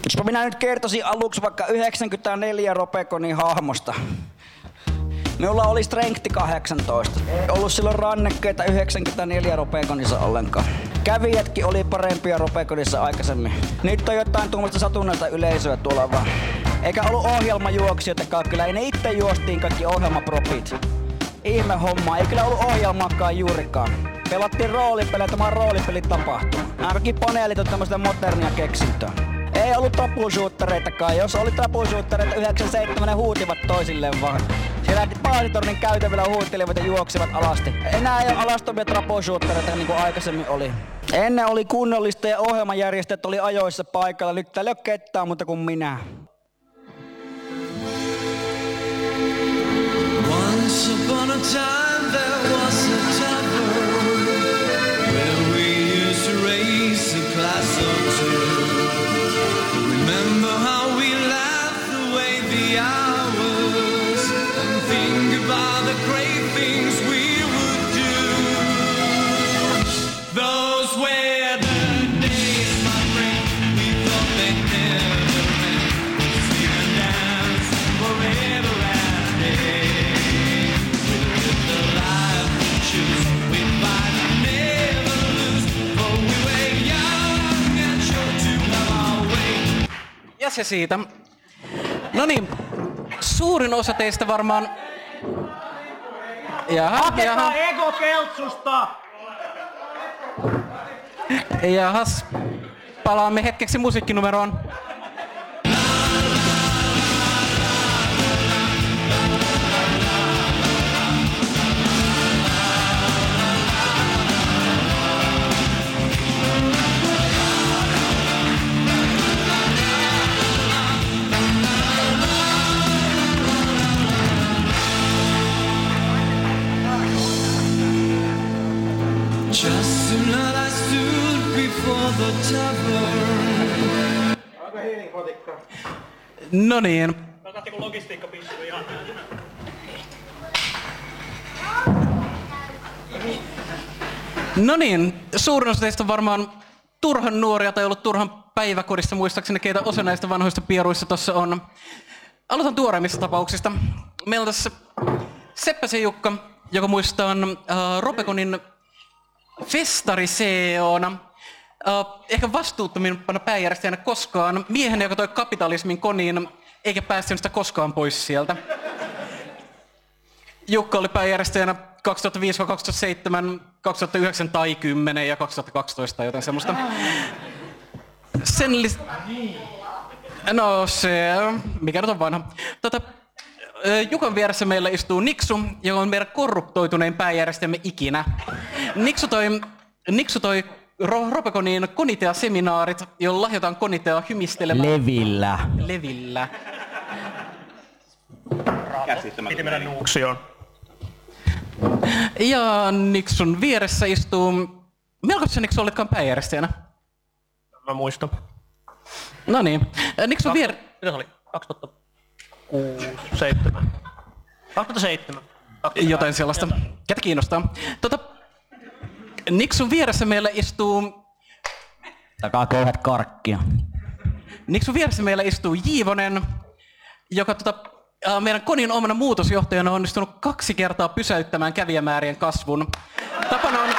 Jospa minä nyt kertoisin aluksi vaikka 94 Ropeconin hahmosta. Minulla oli strengthi 18. Ei ollut silloin rannekkeita 94 Ropeconissa ollenkaan. Kävijätkin oli parempia Ropeconissa aikaisemmin. Nyt on jotain tuommoista satunnaista yleisöä tuolla vaan. Eikä ollut ohjelmajuoksijoitakaan, kyllä ei ne itse juostiin kaikki ohjelmapropit. Ihme homma, ei kyllä ollut ohjelmaakaan juurikaan. Pelattiin roolipelejä, tämä roolipelit tapahtuma. Nämä kaikki paneelit on tämmöistä modernia keksintöä. Ei ollut tapusuuttereitakaan. Jos oli tapusuuttereita 97, ne huutivat toisilleen vaan. Siellä paasitornin käytävillä huutelivat ja juoksivat alasti. Enää ei ole alastomia tapusuuttereita niin kuin aikaisemmin oli. Ennen oli kunnollista ja ohjelmajärjestäjät oli ajoissa paikalla. Nyt täällä ei ole ketään muuta kuin minä. Once upon a time there was a tavern where we used to raise a glass or two. Remember how we laughed away the hours and think about the great things we would do. Those were the days, my friend, we thought they'd never end. We'd sing and dance forever and day. We'd live the life we choose, we'd fight and never lose, for we were young and sure to have our way. Ja se siitä. No niin, suurin osa teistä varmaan... Hakekaa ego keltsusta! Jahas, palaamme hetkeksi musiikkinumeroon. Just tonight I stood before the tavern. Aika hiilinkotikka. No niin. Mä katsoin kun logistiikka pistuu ihan. No niin, suurin osa teistä on varmaan turhan nuoria tai ollut turhan päiväkodissa, muistaakseni keitä osa näistä vanhoista pieruissa tuossa on. Aloitan tuoreimmista tapauksista. Meillä on tässä Seppäsen Jukka, joka muistaa Ropeconin festariseona. Ehkä vastuuttomimpana pääjärjestäjänä koskaan. Miehen, joka toi kapitalismin koniin, eikä päästänyt sitä koskaan pois sieltä. Jukka oli pääjärjestäjänä 2005, 2007, 2009 tai 10 ja 2012 tai jotain semmoista. No se, mikä nyt on vanha. Jukan vieressä meillä istuu Niksu, joka on meidän korruptoitunein pääjärjestäjämme ikinä. Niksu toi Ropeconin Konitea-seminaarit, joilla lahjotaan Konitea hymistelemään... Levillä. Piti mennä nuuksioon. Ja Niksun vieressä istuu... Melko se Niksu olitkaan pääjärjestäjänä? Mä muistan. No niin. Niksun Mitä se oli? 2007. 2007. Jotain sellaista. Ketä kiinnostaa? Niksun vieressä meillä istuu... Takaa köyhät karkkia. Niksun vieressä meillä istuu Jiivonen, joka meidän Konin omana muutosjohtajana on onnistunut 2 kertaa pysäyttämään kävijämäärien kasvun. Tapana on...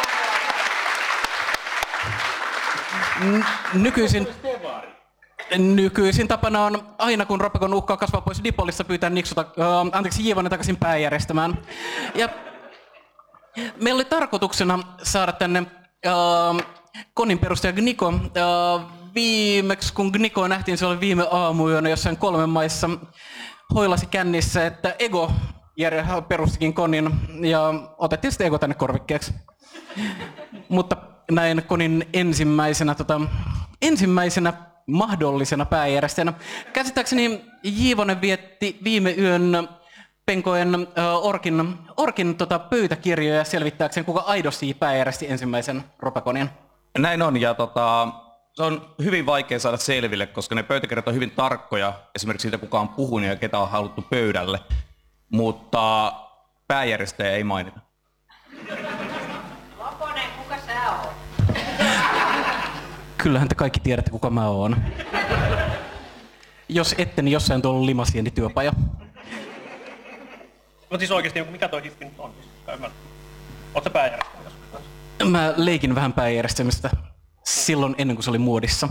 Nykyisin tapana on aina kun Ropecon uhkaa kasvaa pois Dipolissa pyytää Jiivonen takaisin pääjärjestämään. Ja meillä oli tarkoituksena saada tänne Konin perustaja Gniko. Viimeksi kun Gniko nähtiin, se oli viime aamuyönä jossain 3 maissa hoilasi kännissä, että Ego perustikin Konin ja otettiin sitten Ego tänne korvikkeeksi. Mutta näin Konin ensimmäisenä mahdollisena pääjärjestäjänä. Käsittääkseni Jiivonen vietti viime yön penkoen Orkin pöytäkirjoja selvittääkseen, kuka aidosti pääjärjesti ensimmäisen Ropeconin. Näin on, ja se on hyvin vaikea saada selville, koska ne pöytäkirjat on hyvin tarkkoja, esimerkiksi siitä kuka on puhunut ja ketä on haluttu pöydälle, mutta pääjärjestäjä ei mainita. Loponen, kuka sä oot? Kyllähän te kaikki tiedätte, kuka mä oon. Jos ette, niin jossain tuolla limasienityöpaja. Mutta siis oikeesti, mikä toi hiffi nyt on? Oot sä pääjärjestäjä? Mä leikin vähän pääjärjestämistä silloin ennen kuin se oli muodissa.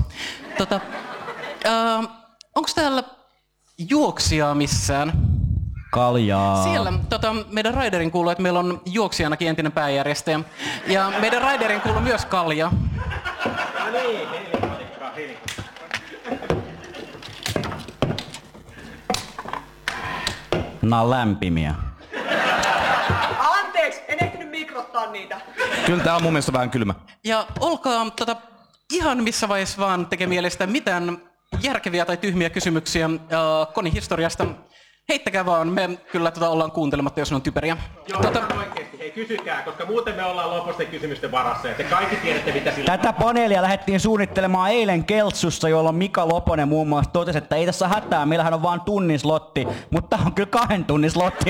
Onks täällä juoksijaa missään? Kaljaa. Siellä meidän raiderin kuuluu, että meillä on juoksijanakin entinen pääjärjestäjä. Ja meidän raiderin kuuluu myös kalja. Nää on lämpimiä. Anteeksi, en ehtinyt mikrottaa niitä. Kyllä tää on mun mielestä vähän kylmä. Ja olkaa ihan missä vaiheessa vaan tekee mielestä mitään järkeviä tai tyhmiä kysymyksiä Konin historiasta. Heittäkää vaan, me kyllä ollaan kuuntelematta, jos ne on typeriä. Joo, oikeesti. Hei, kysykää, koska muuten me ollaan lopusten kysymysten varassa ja te kaikki tiedätte, mitä sillä... Tätä paneelia lähdettiin suunnittelemaan eilen Keltsussa, jolloin Mika Loponen muun muassa totesi, että ei tässä hätää, meillähän on vaan tunnin slotti, mutta on kyllä 2 tunnin slotti.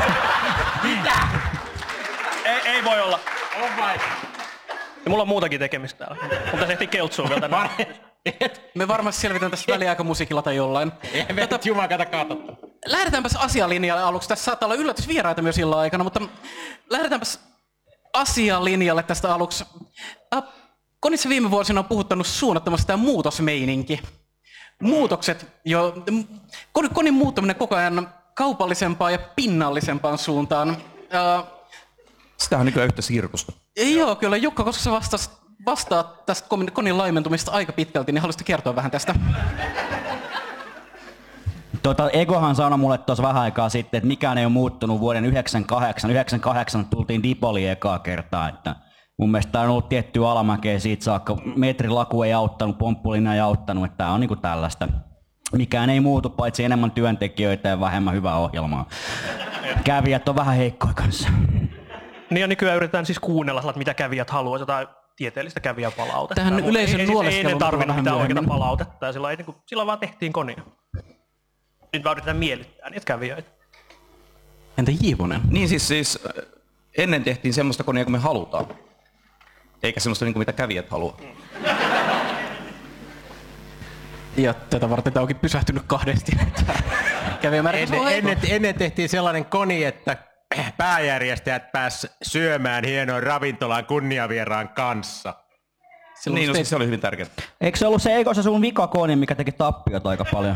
Ei voi olla. On vai? Ja mulla on muutakin tekemistä täällä. Mutta se ehtii keltsua vielä tänään. Me varmasti selvitään tästä väliaikamusiikilla tai jollain. Vetit jumakata katsottu. Lähdetäänpäs asialinjalle aluksi. Tässä saattaa olla yllätysvieraita myös illan aikana, mutta lähdetäänpäs asialinjalle tästä aluksi. Konissa viime vuosina on puhuttanut suunnattomasti tämä muutosmeininki. Muutokset, Konin muuttaminen koko ajan kaupallisempaan ja pinnallisempaan suuntaan. Sitähän on nykyään yhtä sirkusta. Joo, kyllä Jukka, koska sä vastaat tästä Konin laimentumista aika pitkälti, niin haluaisitko kertoa vähän tästä? Egohan sanoi mulle tuossa vähän aikaa sitten, että mikään ei ole muuttunut vuoden 98. 98 tultiin Dipoliin ekaa kertaa. Että mun mielestä tää on ollut tiettyä alamäkeä siitä saakka. Metrilaku ei auttanut, pomppulinja ei auttanut, että tää on niinku tällaista. Mikään ei muutu, paitsi enemmän työntekijöitä ja vähemmän hyvää ohjelmaa. Kävijät on vähän heikkoja kanssa. Niin ja nykyään yritetään siis kuunnella, mitä kävijät haluaa, jotain tieteellistä kävijäpalautetta. Tähän yleisön nuoleskeluun ei tarvinnut vähän mitään oikeaa myöhemmin. palautetta ja silloin vaan tehtiin Konia. Nyt vaan yritetään miellyttää niitä kävijöitä. Entä Jiivonen? Niin siis ennen tehtiin semmoista konia kuin me halutaan. Eikä semmoista niin kuin mitä kävijät haluaa. Ja tätä varten tämä onkin pysähtynyt kahdesti. Ennen tehtiin sellainen koni, että pääjärjestäjät pääs syömään hienoon ravintolaan kunniavieraan kanssa. Niin, no, siis se oli hyvin tärkeää. Eikö se ollut se Eiko se sun vikakoni, mikä teki tappiota aika paljon?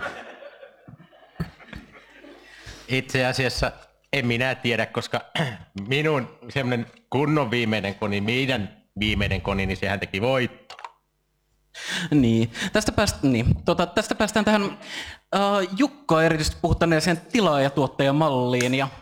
Itse asiassa en minä tiedä, koska minun semmoinen kunnon viimeinen koni, meidän viimeinen koni, niin sehän teki voitto. Niin. Tästä päästään tähän Jukka erityisesti puhuttaneeseen tilaajatuottajamalliin ja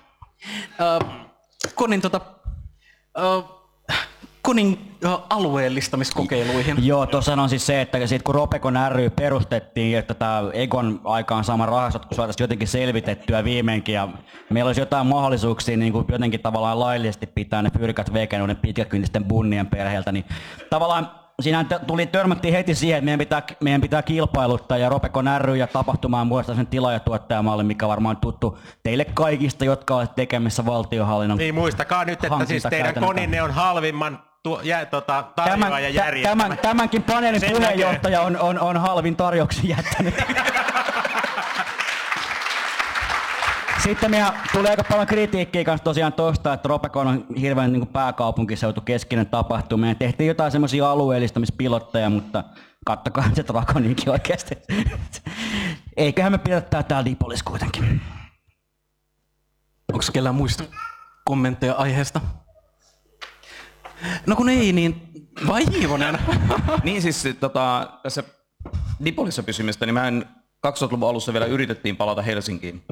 Konin alueellistamiskokeiluihin. Joo, tuossa on siis se, että sit kun Ropekon ry perustettiin, että tämä Egon aikaan saama rahastot, kun saataisiin jotenkin selvitettyä viimeinkin, ja meillä olisi jotain mahdollisuuksia niin kuin jotenkin tavallaan laillisesti pitää ne pyrkät vekeä noiden pitkäkyntisten bunnien perheeltä, niin tavallaan siinä törmättiin heti siihen, että meidän pitää kilpailuttaa, ja Ropekon ry ja tapahtumaan muodostaa sen tilaajatuottajamallin, mikä varmaan on tuttu teille kaikista, jotka olette tekemissä valtionhallinnon. Niin muistakaa nyt, että siis teidän koninne on halvimman tarjoaja järjestämä. Tämänkin paneelin Sen puheenjohtaja on halvin tarjouksen jättänyt. Sitten meillä tulee aika paljon kritiikkiä kanssa tosiaan tosta, että Ropekon on hirveän niin kuin pääkaupunkiseutu keskinen tapahtuma. Me tehtiin jotain semmoisia alueellistamispilotteja, mutta kattokaa se Dragoninkin oikeasti. Eiköhän me pidetä täällä Dipolis kuitenkin. Onko kellään muista kommentteja aiheesta? No kun ei, niin vai Jiivonen? Niin siis tässä Dipolissa pysymistä, niin mä 2000-luvun alussa vielä yritettiin palata Helsinkiin.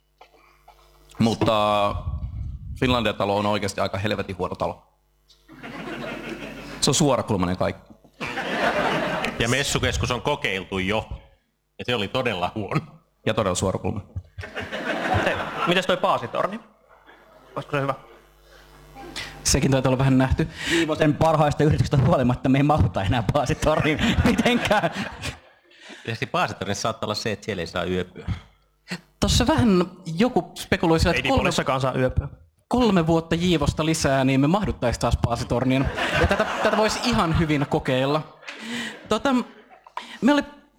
Mutta Finlandia-talo on oikeasti aika helvetin huono talo. Se on suorakulmainen kaikki. Ja messukeskus on kokeiltu jo. Ja se oli todella huono. Ja todella suorakulmainen. Mites toi Paasitorni? Olisiko se hyvä? Sekin taitaa olla vähän nähty. Viivosen parhaista yrityksistä huolimatta me ei mahuta enää Paasitorniin mitenkään. Tietysti Paasitornissa saattaa olla se, että siellä ei saa yöpyä. Tossa vähän joku spekuloi sillä, Ei että Dipolissakaan saa yöpyä. 3 vuotta Jiivosta lisää, niin me mahduttaisiin taas Paasitorniin. Ja tätä voisi ihan hyvin kokeilla. Me oli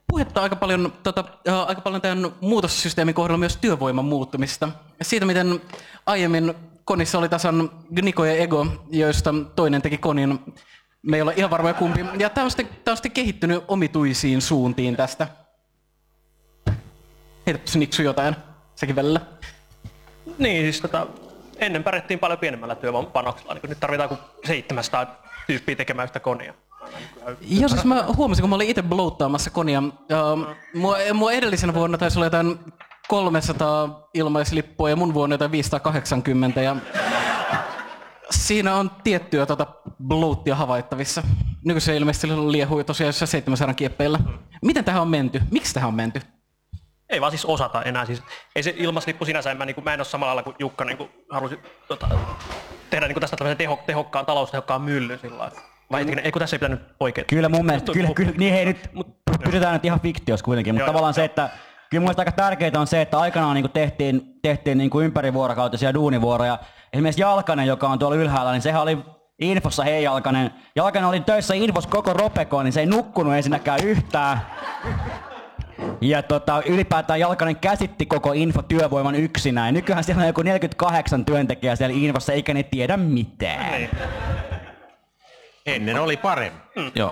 puhetta aika paljon tämän muutossysteemin kohdalla myös työvoiman muuttumista. Siitä, miten aiemmin konissa oli tasan Niko ja Ego, joista toinen teki konin. Me ei ole ihan varmoja kumpi. Ja tämä on sitten kehittynyt omituisiin suuntiin tästä. Heitäpäs Niksu jotain, sekin välillä. Niin, siis ennen pärjättiin paljon pienemmällä työvoimapanoksella, niin nyt tarvitaan kuin 700 tyyppiä tekemään yhtä konia. Joo, siis mä huomasin, kun mä olin itse bloattaamassa konia. Mua edellisenä vuonna taisi olla jotain 300 ilmaislippua ja mun vuonna jotain 580. Ja siinä on tiettyä bloattia havaittavissa. Nykyisen ilmeisesti liehui tosiaan 700 kieppeillä. Miten tähän on menty? Miksi tähän on menty? Ei vaan siis osata enää. Siis, ei se ilmaslippu sinänsä, mä en ole samalla lailla kuin Jukka halusi tehdä tästä tällaisen taloustehokkaan myllyn sillä lailla. Vai eikö tässä ei pitänyt oikein? Kyllä mun mielestä, kyllä, niin hei nyt, pysytään nyt ihan fiktiossa kuitenkin, mutta tavallaan se, että kyllä mun mielestä aika tärkeää on se, että aikanaan niin tehtiin niin ympärivuorokautisia duunivuoroja. Esimerkiksi Jalkanen, joka on tuolla ylhäällä, niin sehän oli Infossa, hei Jalkanen. Jalkanen oli töissä Infossa koko Ropekoon, niin se ei nukkunut ensinnäkään yhtään. Ja ylipäätään Jalkanen käsitti koko Info-työvoiman yksinään. Nykyään siellä on joku 48 työntekijää siellä Infossa, eikä ne tiedä mitään. Ennen oli paremmin. Joo.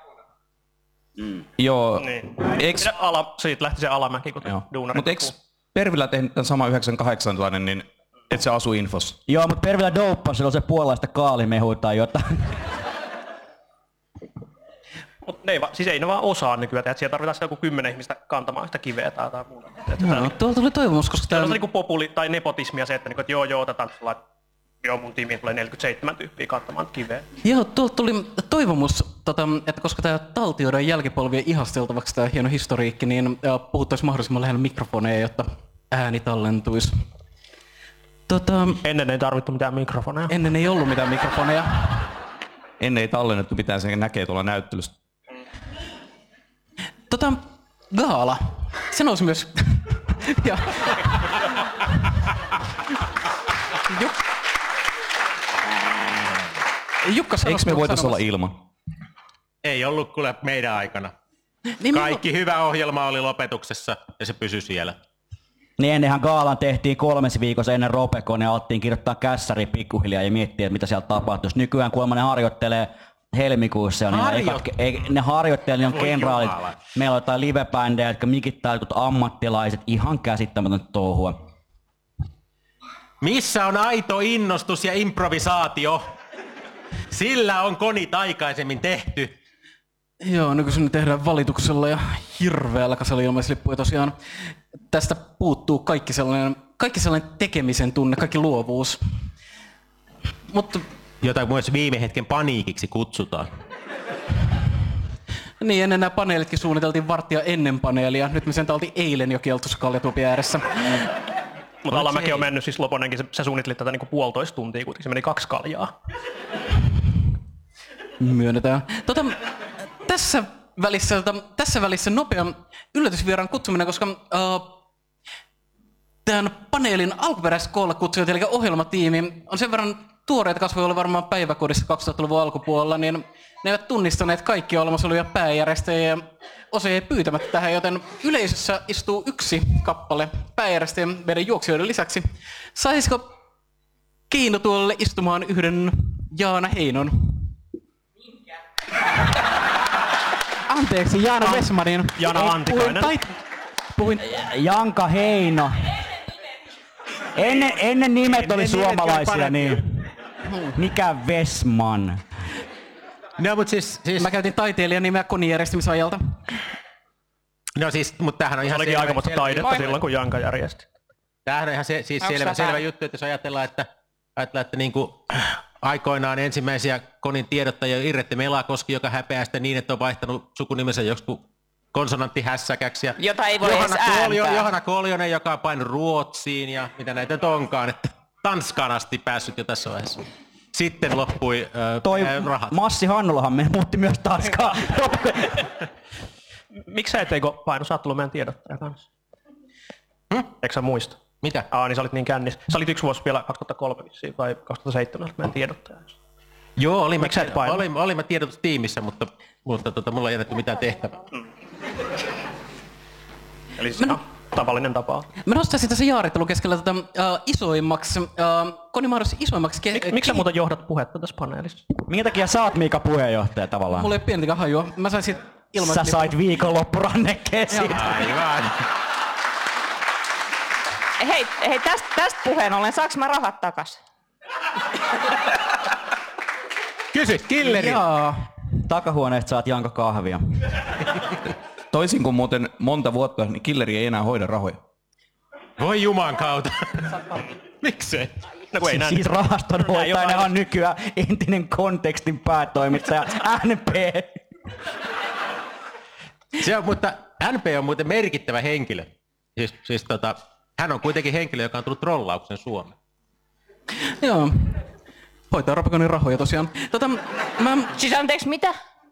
Joo. Niin. Eiks... Siitä lähti se alamäki, kun duunari. Mutta eikö Pervillä tehnyt tämän sama 98 000, niin et se asuu Infossa? Joo, mutta Pervillä douppasi, sillä on se puolalaista kaalimehua tai jotain. Siis ei ne vaan osaa nykyään, että siellä tarvitaan sitä joku 10 ihmistä kantamaan sitä kiveä tai muuta. No, tuolla tuli toivomus, koska tämä on niinku populi tai nepotismia se, että joo, otetaan mun tiimiin tulee 47 tyyppiä kantamaan kiveä. Joo, tuolta tuli toivomus, että koska tämä taltioidaan jälkipolvien ihasteltavaksi tämä hieno historiikki, niin puhuttaisiin mahdollisimman lähellä mikrofoneja, jotta ääni tallentuisi. Ennen ei tarvittu mitään mikrofoneja. Ennen ei ollut mitään mikrofoneja. Ennen ei tallennettu mitään, sen näkee tuolla näyttelystä. Gaala. Se nousi myös. Ja. Jukka sanoi. Eikö me voitais olla ilman? Ei ollut kuule meidän aikana. Niin Kaikki hyvä ohjelma oli lopetuksessa ja se pysyi siellä. Niin ennenhän Gaalan tehtiin 3 viikossa ennen Ropekoon ja alettiin kirjoittaa kässäri pikkuhiljaa ja miettiä, että mitä siellä tapahtuisi. Nykyään kuulemma ne harjoittelee helmikuussa ja ne harjoittelee, niin on kenraalit. Meillä on jotain livebändejä, jotka mikittää jotkut ammattilaiset. Ihan käsittämätöntä touhua. Missä on aito innostus ja improvisaatio? Sillä on konit aikaisemmin tehty. Joo, nykyisin ne tehdään valituksella ja hirveällä kasalla ilmaislippuja tosiaan. Tästä puuttuu kaikki sellainen tekemisen tunne, kaikki luovuus. Mutta jota myös viime hetken paniikiksi kutsutaan. niin, ennen nämä paneelitkin suunniteltiin varttia ennen paneelia. Nyt me sen oltiin eilen jo kieltossa kaljatuopin ääressä. Mutta alamäki on mennyt, siis Loponenkin, sä suunnittelit tätä niinku 1,5 tuntia, kuitenkin se meni 2 kaljaa. Myönnetään. Tässä välissä nopea yllätysvieraan kutsuminen, koska tämän paneelin alkuperäiset koolla kutsujat, eli ohjelmatiimi, on sen verran tuoreita kasvoja, oli varmaan päiväkodissa 2000-luvun alkupuolella, niin ne eivät tunnistaneet kaikkia olemassa olevia pääjärjestäjiä ja osa jäi pyytämättä tähän, joten yleisössä istuu yksi kappale pääjärjestäjä meidän juoksijoiden lisäksi. Saisiko Keinotuolelle istumaan yhden Jaana Heinon? Anteeksi, Jaana Westmanin. Jaana Antikainen. Puhuin Janka Heino. Ennen nimet oli suomalaisia, niin mikä Westman? No, mutta siis... Mä käytin taiteilijan nimeä konin järjestämisajalta. No siis, mutta tämähän on ihan olikin aikamoista taidetta silloin, kun Janka järjesti. Tämähän on ihan selvä juttu, että jos ajatellaan, että niin kuin aikoinaan ensimmäisiä konin tiedottajia Irrette Melakoski, joka häpeää sitä niin, että on vaihtanut sukunimensä joku konsonanttihässäkäksi. Jota ei voi edes ääntää. Johanna Koljonen, joka on painut Ruotsiin ja mitä näitä nyt onkaan, että Tanskaan asti päässyt jo tässä vaiheessa. Sitten loppui rahat. Massi Hannulahan me muutti myös Tanskaan. Miksi sä et painu? Sä oot tullut meidän tiedottaja kanssa. Eikö sä muista? Mitä? Niin sä olit niin kännissä. Sä olit 1 vuosi vielä 2003 vissiin, vai 2007 meidän tiedottaja. Joo, olin mä tiedotustiimissä, mutta mulla ei jätetty mitään tehtävää. Eli se on tavallinen tapa. Mä nostaisin tässä jaarittelun keskellä isoimmaksi, konimahdollisesti isoimmaksi... Miksi sä muuten johdat puhetta tässä paneelissa? Minkä takia sä oot Miika puheenjohtaja tavallaan? Mulla ei pientäkään hajua. Mä sain siitä ilman... Sä sait viikonloppurannekkeen siitä. Aivan. Hei tästä puheen ollen, saaks mä rahat takas? Kysy, killeri. Jaa. Takahuoneesta saat Janko kahvia. Toisin kuin muuten monta vuotta, niin killeri ei enää hoida rahoja. Voi juman kautta. Miksei? No kun ei näin. Siis rahastonhoitajana on nykyään entinen kontekstin päätoimittaja NP. Mutta NP on muuten merkittävä henkilö. Hän on kuitenkin henkilö, joka on tullut trollauksen Suomeen. Joo. Hoitaa Ropeconin rahoja tosiaan. Siis anteeksi, mitä?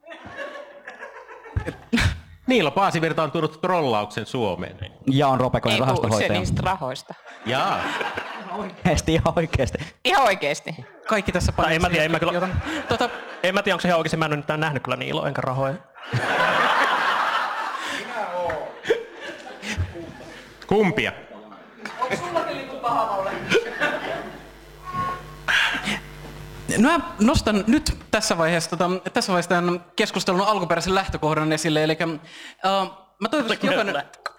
Niilo Paasivirta on tullut trollauksen Suomeen. Ja on Ropeconin Ei puhu se rahastonhoitaja. niistä rahoista. Jaa. Ihan oikeesti. Ihan oikeesti. Kaikki tässä Tai en mä tiedä, Tota, en mä tiedä, onko se ihan oikeesti. Mä en ole nyt nähnyt kyllä Niiloa enkä rahoja. Kumpia? No mä nostan nyt tässä vaiheessa tämän keskustelun alkuperäisen lähtökohdan esille, eli mä toivoisin, että jokainen...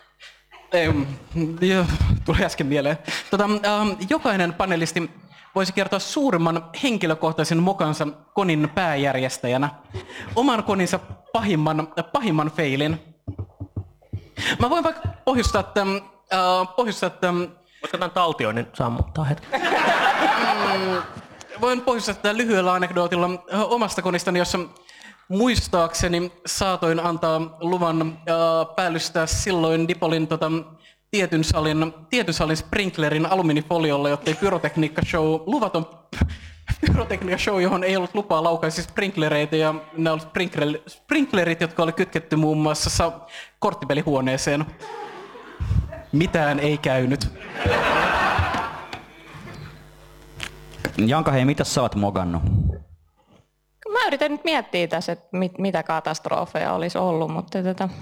Tuli äsken mieleen. Jokainen panelisti voisi kertoa suurimman henkilökohtaisen mokansa konin pääjärjestäjänä. Oman koninsa pahimman failin. Mä voin vaikka pohjustaa, että Voisiko tämän taltioinnin sammuttaa hetki? voin pohjustaa tätä lyhyellä anekdootilla omasta konistani, jossa muistaakseni saatoin antaa luvan päällystää silloin Dipolin tietyn salin sprinklerin alumiinifoliolle, jottei luvaton pyrotekniikka-show, johon ei ollut lupaa, laukaisi sprinklereitä, ja nämä olivat sprinklerit, jotka oli kytketty muun muassa korttipelihuoneeseen. Mitään ei käynyt. Janka, hei, mitä sä oot mogannut? Mä yritän nyt miettiä tässä, että mitä katastrofeja olisi ollut, mutta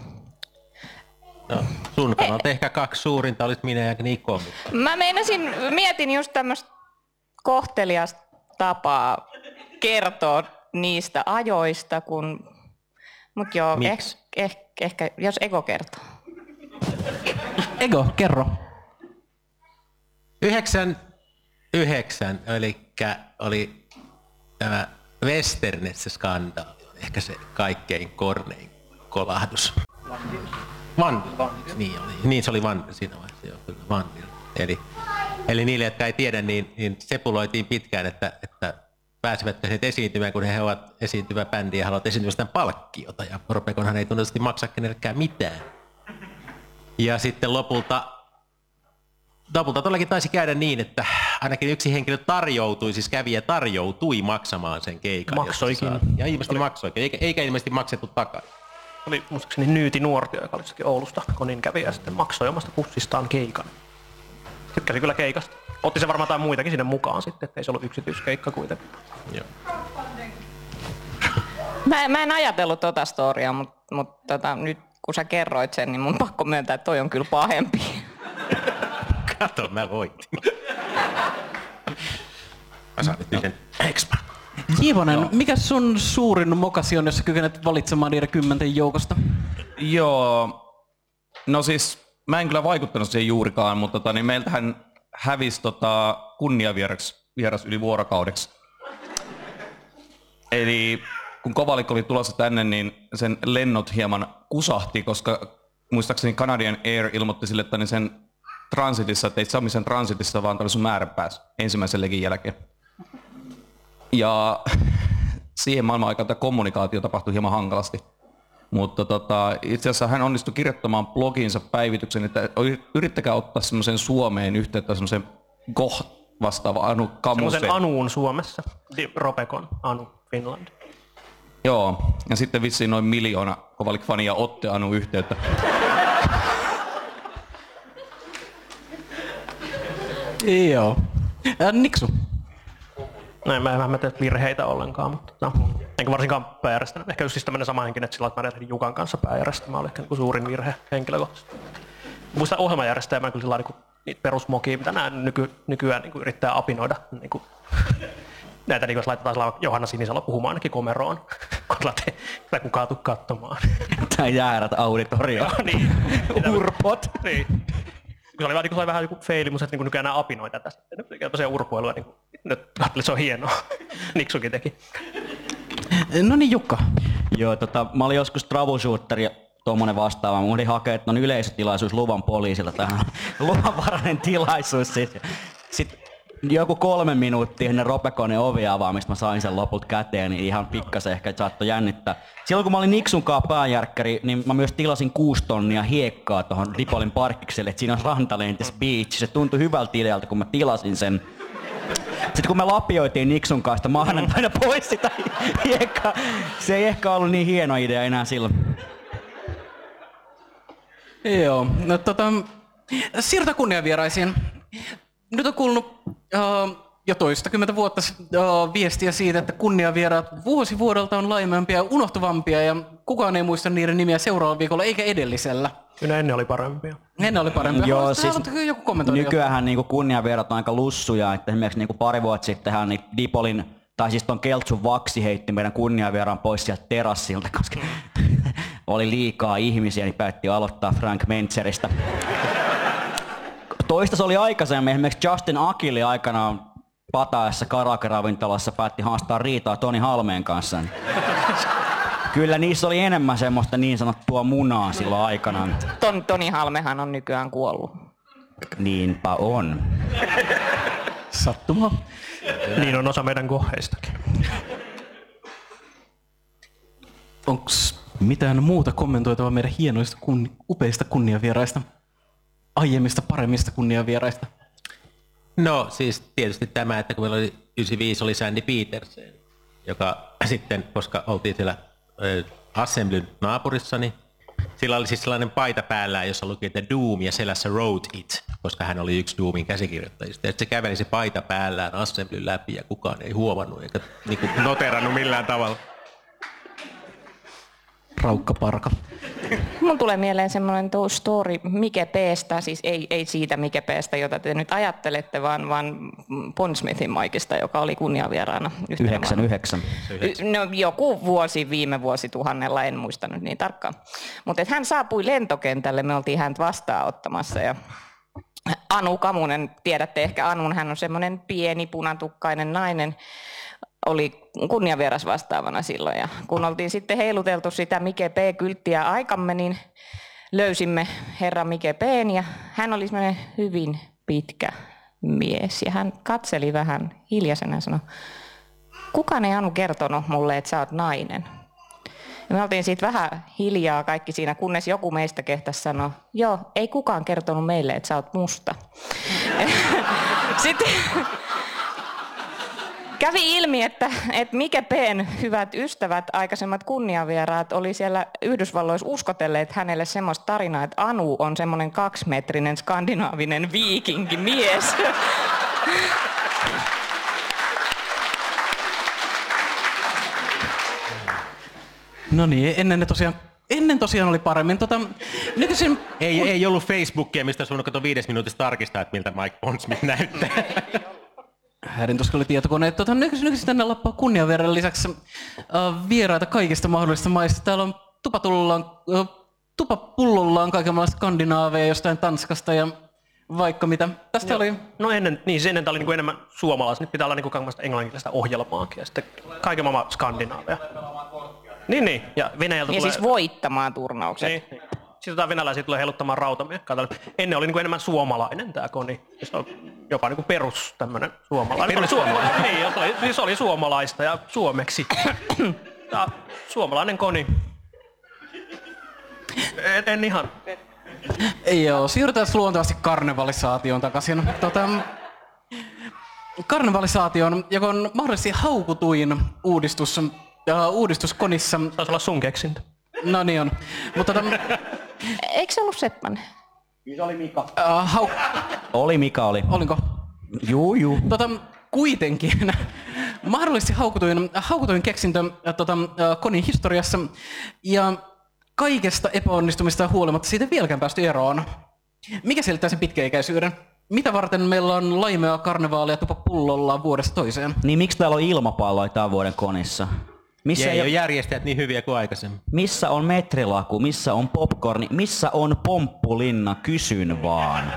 No, sun kannalta ehkä kaksi suurinta olisi minä ja Niko. mä mietin just tämmöistä kohteliasta tapaa kertoa niistä ajoista, mut joo, ehkä jos Ego kertoo. Ego, kerro. 99, oli tämä Westernessä-skandaali, ehkä se kaikkein kornein kolahdus. Niin se oli siinä vaiheessa, joo, kyllä, Vandil. Eli niille, jotka ei tiedä, niin sepuloitiin pitkään, että pääsevätkö he esiintymään, kun he ovat esiintyvä bändi ja haluavat esiintyä sitä palkkiota. Ja Ropeconhan ei tunnetusti maksa kenellekään mitään. Ja sitten lopulta todellakin taisi käydä niin, että ainakin yksi henkilö kävijä tarjoutui maksamaan sen keikan. Maksoikin. Ja ilmeisesti maksoikin, eikä ilmeisesti maksettu takaisin. Oli muistaakseni Nyyti Nuortio, joka oli jossakin Oulusta konin kävijä, ja sitten maksoi omasta pussistaan keikan. Tykkäsi kyllä keikasta. Otti se varmaan jotain muitakin sinne mukaan sitten, ettei se ollut yksityiskeikka kuitenkin. Joo. Mä en ajatellut tota storya, mutta nyt kun sä kerroit sen, niin mun pakko myöntää, että toi on kyllä pahempi. Kato, mä voitin. Mä saan nyt yhden extra. Jiivonen, mikä sun suurin mokasi on, jos sä kykenet valitsemaan niiden 10 joukosta? Joo, no siis mä en kyllä vaikuttanut siihen juurikaan, mutta niin meiltähän hävisi kunniavieras yli vuorokaudeksi. Eli kun Kovalikko oli tulossa tänne, niin sen lennot hieman kusahti, koska muistaakseni Canadian Air ilmoitti sille, että niin sen transitissa, että ei saa missään transitissa, vaan tämä oli sun määränpäässä ensimmäisen legin jälkeen. Ja siihen maailman aikaan tämä kommunikaatio tapahtui hieman hankalasti. Mutta itse asiassa hän onnistui kirjoittamaan blogiinsa päivityksen, että yrittäkää ottaa semmoisen Suomeen yhteyttä semmoisen vastaava Anu Kamuse. Semmoisen Anuun Suomessa. Ropecon Anu Finland. Joo, ja sitten vissiin noin 1 miljoona Kovalik-fania otti Anu yhteyttä. Joo. Niksu. No mä tee virheitä ollenkaan, mutta enkä varsinkaan pääjärjestänyt. Ehkä just siis tämmönen sama henkinen, että sillä mä lähdin Jukan kanssa pääjärjestämään, oli ehkä suurin virhe henkilökohtaisesti. Muista ohjelmanjärjestäjä, mä kyllä sillä niin niitä perusmokia, mitä nämä nykyään niin yrittää apinoida. Niin näitä niin jos laitetaan Johanna Sinisalo puhumaan ainakin komeroon, kun tai kukaan tuu katsomaan. Tai Jäärät auditorio. Niin. Urpot. Niin. Se oli vähän joku feili, mutta niin nykyään nämä apinoi tätä. Nyt tosiaan urpoilua, niin nyt katselin, se on hienoa. Niksukin teki. No niin, Jukka. Joo, mä olin joskus troubleshooter ja tuommoinen vastaava. Mä olin hakea, että on yleisötilaisuus luvan poliisilta tähän. Luvanvarainen tilaisuus siis. Sitten joku 3 minuuttia ennen Ropeconin ovia avaamista mä sain sen loput käteen, niin ihan pikkasen ehkä saattoi jännittää. Silloin kun mä olin Niksunkaan pääjärkkäri, niin mä myös tilasin 6 tonnia hiekkaa tuohon Dipolin parkkikselle, että siinä on Rantalentes Beach. Se tuntui hyvältä idealta, kun mä tilasin sen. Sitten kun me lapioitiin Niksun kanssa maanantaina pois sitä hiekkaa, se ei ehkä ollut niin hieno idea enää silloin. Joo, no siirrytään kunniavieraisiin. Nyt on kuulunut jo toistakymmentä vuotta viestiä siitä, että kunniavieraat vuosi vuodelta on laimempia ja unohtuvampia ja kukaan ei muista niiden nimiä seuraavalla viikolla eikä edellisellä. Kyllä ennen oli parempia. Ennen oli parempia. Joo, siis joku kommentoida? nykyäänhän niinku kunniavierat on aika lussuja, että esimerkiksi niinku pari vuotta sittenhän niin Dipolin, tai siis ton Keltsun Vaksi heitti meidän kunniavieraan pois sieltä terassilta, koska oli liikaa ihmisiä, niin päätti aloittaa Frank Mentzeristä. Toista se oli aikaisemmin, esimerkiksi Justin Akili aikanaan Pataessa karaoke-ravintolassa päätti haastaa riitaa Toni Halmeen kanssa. Kyllä niissä oli enemmän semmoista niin sanottua munaa silloin aikanaan. Toni Halmehan on nykyään kuollut. Niinpä on. Sattuma. Niin on osa meidän koheistakin. Onks mitään muuta kommentoitavaa meidän hienoista, upeista kunniavieraista? Aiemmista paremmista kunniavieraista? No siis tietysti tämä, että kun meillä oli 95 oli Sandy Petersen, joka sitten, koska oltiin siellä Assemblyn naapurissa, niin sillä oli siis sellainen paita päällään, jossa luki, että Doom ja selässä Wrote It, koska hän oli yksi Doomin käsikirjoittajista. Ja se käveli se paita päällään Assemblyn läpi ja kukaan ei huomannut eikä niin noterannut millään tavalla. Raukkaparka. Mun tulee mieleen semmoinen story Mike P:stä, siis ei siitä Mike P:stä, jota te nyt ajattelette, vaan Pondsmithin Maikista, joka oli kunniavieraana. 99. No joku vuosi viime vuosituhannella, en muista nyt niin tarkkaan. Mutta hän saapui lentokentälle, me oltiin häntä vastaanottamassa ja Anu Kamunen, tiedätte ehkä Anun, hän on semmoinen pieni punatukkainen nainen, oli kunniavieras vastaavana silloin ja kun oltiin sitten heiluteltu sitä Mike P-kylttiä aikamme, niin löysimme herra Mike P:n ja hän oli semmoinen hyvin pitkä mies ja hän katseli vähän hiljaisena ja sanoi, kukaan ei Anu kertonut mulle, että sä oot nainen. Ja me oltiin siitä vähän hiljaa kaikki siinä, kunnes joku meistä kehtäisi sanoa, joo, ei kukaan kertonut meille, että sä oot musta. Sitten kävi ilmi, että Mike P:n hyvät ystävät, aikaisemmat kunniavieraat, oli siellä Yhdysvalloissa uskotelleet hänelle semmoista tarinaa, että Anu on semmoinen 2-metrinen skandinaavinen viikinkimies. No niin, ennen tosiaan oli paremmin. Nykyisin... Ei ollut Facebookia, mistä sun kato 5 minuutissa tarkistaa, että miltä Mike Pondsmith näyttää. Hädin tuossa oli tietokoneet. Nykyisin tänne lappaa kunniavieraiden lisäksi vieraita kaikista mahdollisista maista. Täällä on tupapullollaan kaikenlaista skandinaaveja jostain Tanskasta ja vaikka mitä. Tästä oli... No ennen tää oli niinku enemmän suomalaista, nyt pitää olla niinku kaikenlaista englanninkielistä ohjelmaakin ja sitten kaiken maailman skandinaaveja. Niin, ja Venäjältä ja tulee... siis voittamaan turnaukset. Niin. Sitten venäläisiä tulee heiluttamaan rautamiekkaa. Ennen oli niinku enemmän suomalainen tää koni. Se on jopa niinku perus tämmönen suomalainen. Niin, se oli suomalaista ja suomeksi. Ja suomalainen koni. En ihan... Joo, siirrytään luontevasti karnevalisaatioon takaisin. Karnevalisaation, joka on mahdollisesti haukutuin uudistus konissa. Taisi olla sun keksintö. No niin on. Mutta Eikö se ollut Seppänen? Se oli Mika. Oli Mika. Olinko? Juu. Kuitenkin mahdollisesti haukutuin keksintö konin historiassa ja kaikesta epäonnistumista huolimatta siitä ei vieläkään päästy eroon. Mikä selittää sen pitkäikäisyyden? Mitä varten meillä on laimea karnevaalia tupa pullolla vuodesta toiseen? Niin miksi täällä on ilmapalloja tämän vuoden konissa? Missä Ei ole järjestäjät niin hyviä kuin aikaisemmin. Missä on metrilaku, missä on popcorni, missä on pomppulinna, kysyn vaan.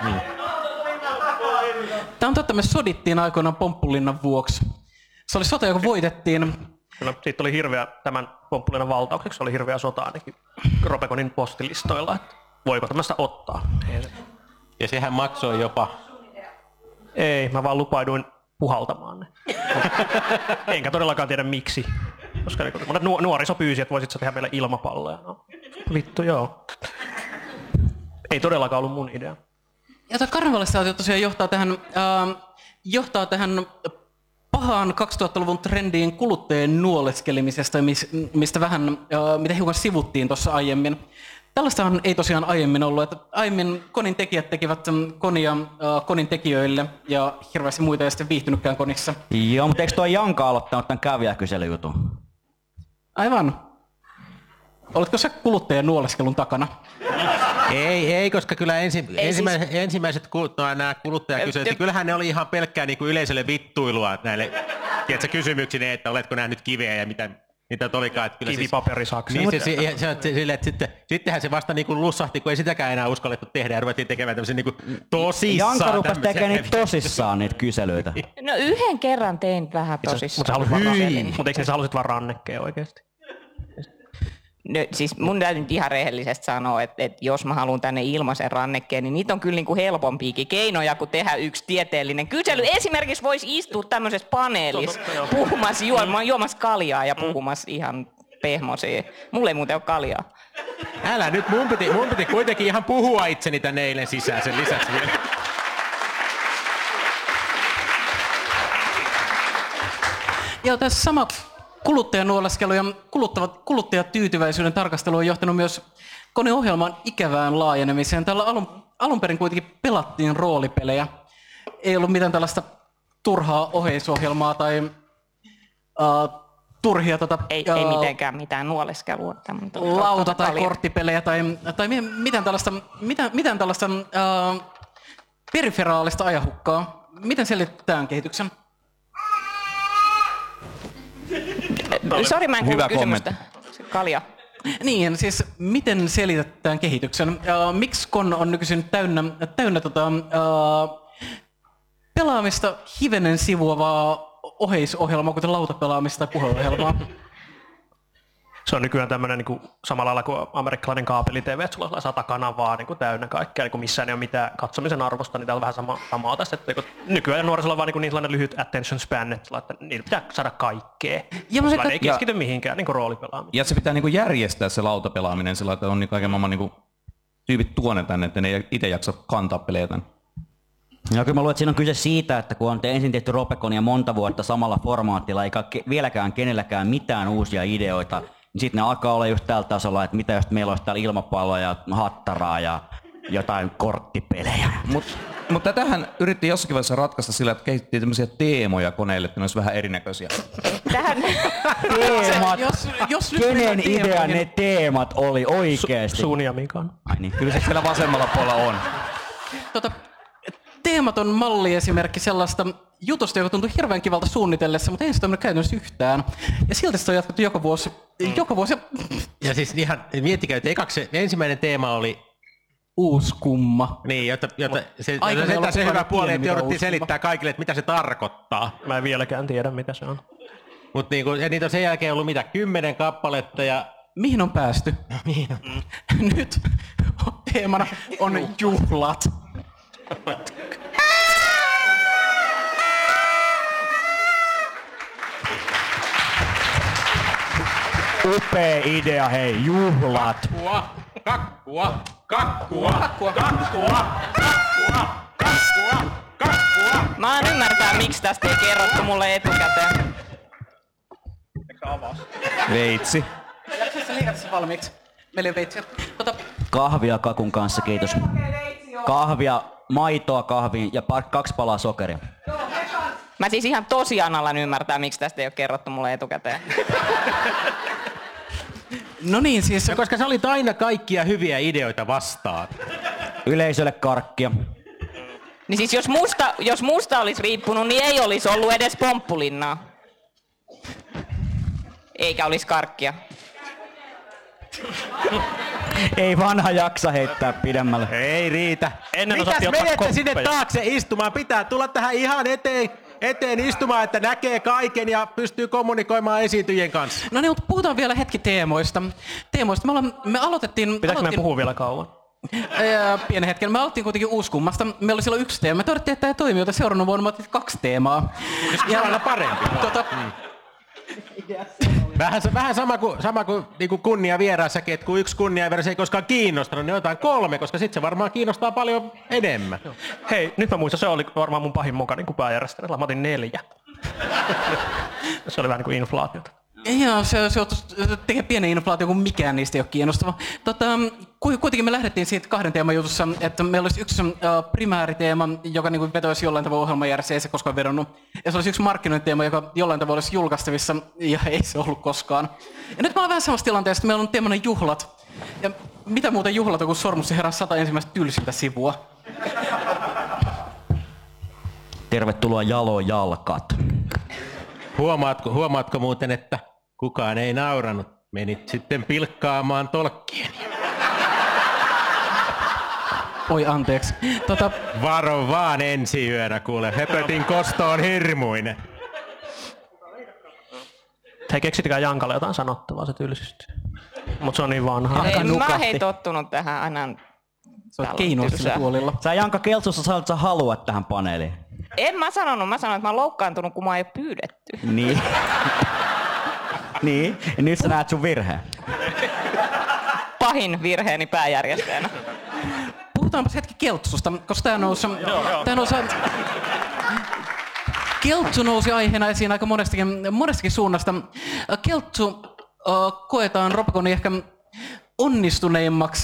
Tämä on totta, me sodittiin aikoinaan Pomppulinnan vuoksi. Se oli sota, joka voitettiin. Kyllä, siitä oli hirveä, tämän Pomppulinnan valtaukseksi oli hirveä sota ainakin Ropeconin postilistoilla, että voiko tämmöistä ottaa. Ja sehän maksoi jopa. Ei, mä vaan lupaiduin puhaltamaan ne. Enkä todellakaan tiedä miksi. Koska monet nuoriso pyysi, että voisit sä tehdä meille ilmapalloja. No, vittu joo. Ei todellakaan ollut mun idea. Ja tämä karnevalisaatio tosiaan johtaa tähän pahaan 2000-luvun trendiin kuluttajien nuoleskelemisesta, mistä mitä hiukan sivuttiin tuossa aiemmin. Tällaistahan ei tosiaan aiemmin ollut, että aiemmin Konin tekijät tekivät Konia Konin tekijöille ja hirveästi muita ei sitten viihtynytkään Konissa. Joo, mutta eikö tuo Janka aloittanut tämän kävijäkyselyjutun? Aivan. Oletko sä kuluttajan nuoleskelun takana? Ei, koska kyllä ensimmäiset nämä kuluttajakyselyt, niin kyllähän ne oli ihan pelkkää niin kuin yleisölle vittuilua näille kysymyksineen, että oletko nähnyt kiveä ja mitä olikaan. Että kyllä Kivipaperisaksia. Sittenhän se vasta niin kuin lussahti, kun ei sitäkään enää uskallettu tehdä ja ruvettiin tekemään tämmöisiä niin kuin tosissaan. Janka rupesi tekemään niitä tosissaan niitä kyselyitä. No yhden kerran tein vähän tosissaan. Mutta eikö sä halusit vaan rannekkeen oikeasti? No, siis mun täytyy nyt ihan rehellisesti sanoa, että jos mä haluan tänne ilmaisen rannekkeen, niin niitä on kyllä niin kuin helpompiakin keinoja kuin tehdä yksi tieteellinen kysely. Esimerkiksi voisi istua tämmöisessä paneelissa puhumassa, juomassa kaljaa ja puhumassa ihan pehmoisia. Mulla ei muuten ole kaljaa. Älä nyt, mun piti kuitenkin ihan puhua itseni tänne eilen sisään sen lisäksi vielä. Ja tässä sama kuluttajanuoleskelu ja kuluttajatyytyväisyyden tarkastelu on johtanut myös Kone-ohjelman ikävään laajenemiseen. Tällä alun perin kuitenkin pelattiin roolipelejä. Ei ollut mitään tällaista turhaa oheisohjelmaa tai turhia ei mitenkään mitään nuoleskelua. Lauta- tai korttipelejä tai mitään tällaista periferaalista ajanhukkaa. Miten selitetään kehityksen? Sori, mä en kuullut kysymystä. Kalja. Niin, siis miten selitetään kehityksen? Miksi Kon on nykyisin täynnä pelaamista hivenen sivuavaa oheisohjelmaa, kuten lautapelaamista tai puheohjelmaa? Se on nykyään tämmöinen niin samalla lailla kuin amerikkalainen kaapeli-tv, että sulla on 100 kanavaa niin täynnä kaikkea, niin missään ei ole mitään katsomisen arvosta, niin täällä on vähän samaa tässä. Että nykyään nuorisolla on vaan niin sellainen lyhyt attention span, että niillä pitää saada kaikkea. Ja ei keskity mihinkään niin roolipelaamiseen. Ja se pitää niin järjestää se lautapelaaminen sillä, että on niin kaiken maailman niin tyypit tuonne tänne, että ne ei itse jaksa kantaa pelejä tänne. Ja kyllä mä luulen, että siinä on kyse siitä, että kun on ensin tehty Ropeconia monta vuotta samalla formaatilla, eikä vieläkään kenelläkään mitään uusia ideoita, niin sitten ne alkaa olla just tällä tasolla, että mitä jos meillä olisi täällä ilmapalloja ja hattaraa ja jotain korttipelejä. Mutta tätähän yritti jossakin vaiheessa ratkaista sillä, että kehitettiin tämmöisiä teemoja koneille, että ne olisi vähän erinäköisiä. Teemat. Jos Kenen idea ne teemat oli oikeesti? Sun ja Mikan. Ai niin. Kyllä se siellä vasemmalla puolella on. Teematon malliesimerkki sellaista jutusta, joka tuntuu hirveän kivalta suunnitellessa, mutta ei se toiminut käytännössä yhtään. Ja silti sitä on jatkettu joka vuosi. Ja siis ihan, miettikää, että ensimmäinen teema oli uuskumma. Niin, jotta se hyvä puoli, että jouduttiin selittää kaikille, että mitä se tarkoittaa. Mä en vieläkään tiedä, mitä se on. Mutta niitä on sen jälkeen ollut 10 kappaletta ja... Mihin on päästy? Nyt teemana on juhlat. Upea idea, hei, juhlat. Kakkua. Mä oon ymmärtää, miksi tästä ei kerrottu mulle etukäteen. Veitsi. Jaksaisi sä liikata se valmiiksi? Meillä on veitsiä. Kahvia kakun kanssa, kiitos. Kahvia, maitoa kahviin ja 2 palaa sokeria. Mä siis ihan tosiaan alan ymmärtää, miksi tästä ei ole kerrottu mulle etukäteen. No niin, siis... Ja koska sä olit aina kaikkia hyviä ideoita vastaan. Yleisölle karkkia. Niin siis jos musta olisi riippunut, niin ei olisi ollut edes pomppulinnaa. Eikä olisi karkkia. Ei vanha jaksa heittää pidemmälle. Ei riitä. Ennen Mitäs osattiin ottaa menette sinne koppeja. taakse istumaan? Pitää tulla tähän ihan eteen istumaan, että näkee kaiken ja pystyy kommunikoimaan esiintyjien kanssa. No niin, mutta puhutaan vielä hetki teemoista. Me aloitettiin... Pitääkö meidän puhua vielä kauan? Pienen hetken. Me aloittiin kuitenkin Uuskummasta. Meillä oli silloin 1 teema. Me todettiin, että tämä ei toimi, joten seuraavana vuonna me otettiin 2 teemaa. Se on aina parempi. Vähän sama kuin niinku kunnia vieraassakin, että kun 1 kunniavieras ei koskaan kiinnostanut, niin otetaan 3, koska sitten se varmaan kiinnostaa paljon enemmän. Hei, nyt mä muistan, se oli varmaan mun pahin moka niin pääjärjestäjällä. Mä otin 4. Se oli vähän niin kuin inflaatiota. Joo, se tekee pienen inflaatio, kun mikään niistä ei ole kiinnostava. Kuitenkin me lähdettiin siitä 2 teeman jutussa, että meillä olisi 1 primääriteema, joka niin vetoisi jollain tavalla ohjelmajärjestä, ei se koskaan vedonnut. Ja se olisi 1 markkinointiteema, joka jollain tavalla olisi julkaistavissa, ja ei se ollut koskaan. Ja nyt mä oon vähän samassa tilanteessa, että meillä on teemana juhlat. Ja mitä muuta juhlat on, kun Sormus herran 100 ensimmäistä tylsintä sivua? Tervetuloa Jaloon jalkat. Huomaatko muuten, että kukaan ei nauranut? Menit sitten pilkkaamaan tolkkien. Oi, anteeksi. Varo vaan ensi yönä, kuule. Höpötin kosto on hirmuinen. Hei, keksitkää Jankalle jotain sanottavaa, se tylsistyy. Mut se on niin vanhaa. Mä hei tottunut tähän aina. Se on keinoisella tuolilla. Sä Janka Keltsussa sanoit, että sä haluat tähän paneeliin. En mä sanonut, että mä oon loukkaantunut, kun mä ei ole pyydetty. Niin. Niin, ja nyt sä näet sun virheen. Pahin virheeni pääjärjestäjänä. Puhutaanpas hetki Keltsusta, koska tää nousi... Keltsu nousi aiheena esiin aika monestakin suunnasta. Keltsu koetaan Ropeconin ehkä onnistuneimmaksi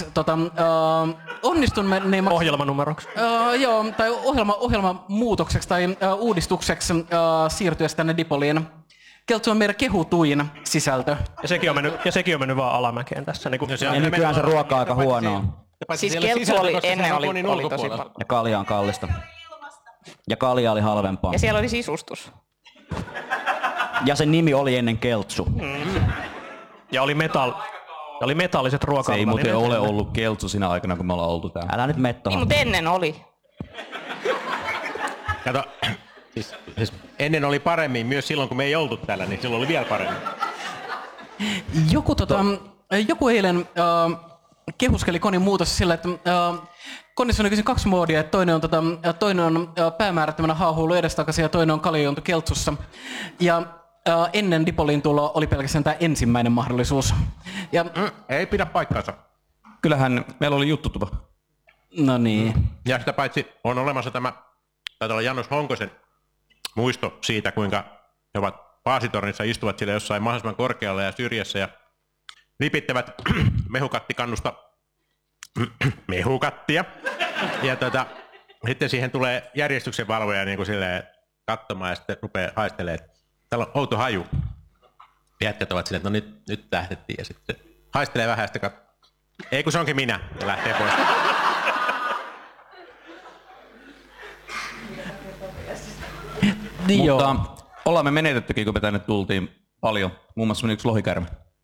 Ohjelmanumeroksi. Joo, tai ohjelmamuutokseksi tai uudistukseksi siirtyessä tänne Dipoliin. Keltsu on meidän kehutuin sisältö. Ja sekin on mennyt vaan alamäkeen tässä. Niin kuin... Ja nykyään se ruoka on aika huonoa. Siis Keltsu oli ennen oli tosi paljon. Ja kalja on kallista. Ja kalja oli halvempaa. Ja siellä oli sisustus. Ja sen nimi oli ennen Keltsu. Ja oli metalliset Se ei ruoka-alueet. muuten ole ollut Keltsu siinä aikana, kun me ollaan oltu täällä. Älä nyt mettoha. Niin, mutta ennen oli. Kato, siis ennen oli paremmin, myös silloin kun me ei oltu täällä, niin silloin oli vielä paremmin. Joku eilen kehuskeli Konin muutossa sillä, että Konissa on nykyisin 2 moodia, että toinen on päämäärättömänä haahuilu edestakaisin ja toinen on kaljoontu Keltsussa. Ja ennen Dipoliin tulo oli pelkästään tämä ensimmäinen mahdollisuus. Ja, Ei pidä paikkaansa. Kyllähän meillä oli juttutupa. no niin. Ja sitä paitsi on olemassa tämä, taitaa olla Janos Honkosen muisto siitä, kuinka he ovat paasitornissa, istuvat siellä jossain mahdollisimman korkealla ja syrjässä ja lipittävät mehukattikannusta mehukattia. Ja sitten siihen tulee järjestyksenvalvoja niin kuin silleen katsomaan ja sitten rupeaa haistelemaan, että täällä on outo haju. Jätkät ovat silleen, että no nyt lähdettiin ja sitten haistelee vähän ja sitten ei kun se onkin minä ja lähtee pois. Niin Mutta joo. ollaan me menetettykin, kun me tänne tultiin paljon. Muun muassa meni 1 lohikärme.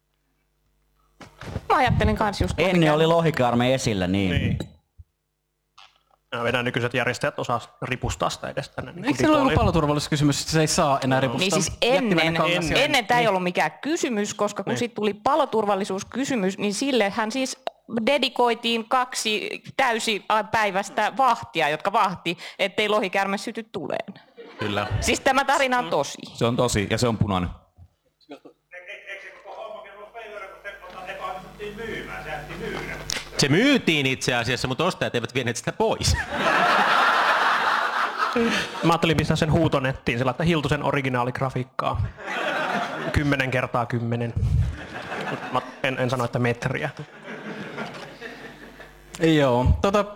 Mä ajattelin kans just Ennen oli lohikäärme esillä, niin. Nämä meidän nykyiset järjestäjät osaa ripustaa sitä edes tänne. Niin Eikö siellä ollut paloturvallisuuskysymys, että se ei saa enää ripustaa? Niin siis Jättimäinen kangas. ennen tämä ei ollut mikään kysymys, koska kun sitten tuli paloturvallisuuskysymys, niin sillehän siis dedikoitiin 2 täysipäiväistä vahtia, jotka vahti, ettei lohikäärme syty tuleen. Kyllä. Siis tämä tarina on tosi. Se on tosi ja se on punainen. Se myytiin itse asiassa, mutta ostajat eivät vieneet sitä pois. Mä ajattelin pistää sen huutonettiin, sillä että Hiltusen originaaligrafiikkaa. 10x10. Mä en sano, että metriä. Joo.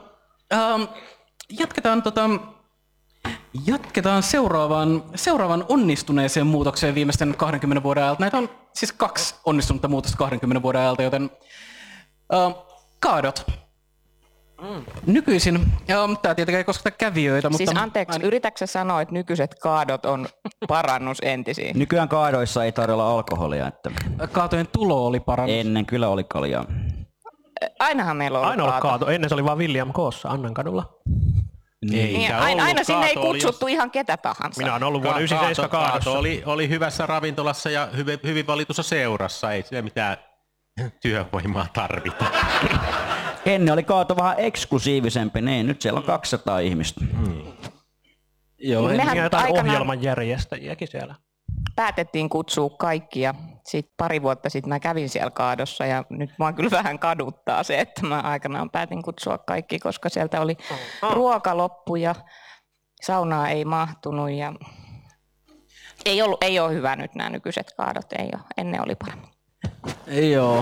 Jatketaan seuraavaan onnistuneeseen muutokseen viimeisten 20 vuoden ajalta. Näitä on siis 2 onnistunutta muutosta 20 vuoden ajalta, joten kaadot. Nykyisin, tämä tietenkään ei kosketa kävijöitä, mutta... Siis anteeksi, yritätkö sä sanoa, että nykyiset kaadot on parannus entisiin? Nykyään kaadoissa ei tarjolla alkoholia, että Kaatojen tulo oli parannus. ennen kyllä oli kaljaa. Ainahan meillä on ollut Aina ollut kaato. kaato. Ennen se oli vaan William Koossa Annankadulla. Niin, aina sinne ei kutsuttu ihan ketä tahansa. Minä olen ollut vuonna 97 kaadossa. Oli hyvässä ravintolassa ja hyvin valitussa seurassa. Ei sille mitään työvoimaa tarvita. Ennen oli kaato vähän eksklusiivisempi, niin nyt siellä on 200 ihmistä. Joo, Mehän Ja jotain aikanaan ohjelman järjestäjiäkin siellä. päätettiin kutsua kaikki ja sitten pari vuotta sitten mä kävin siellä kaadossa ja nyt mua kyllä vähän kaduttaa se, että mä aikanaan päätin kutsua kaikki, koska sieltä oli ruoka loppu ja saunaa ei mahtunut ja ei ole hyvä nyt nämä nykyiset kaadot, ei ole. Ennen oli paremmin. Joo.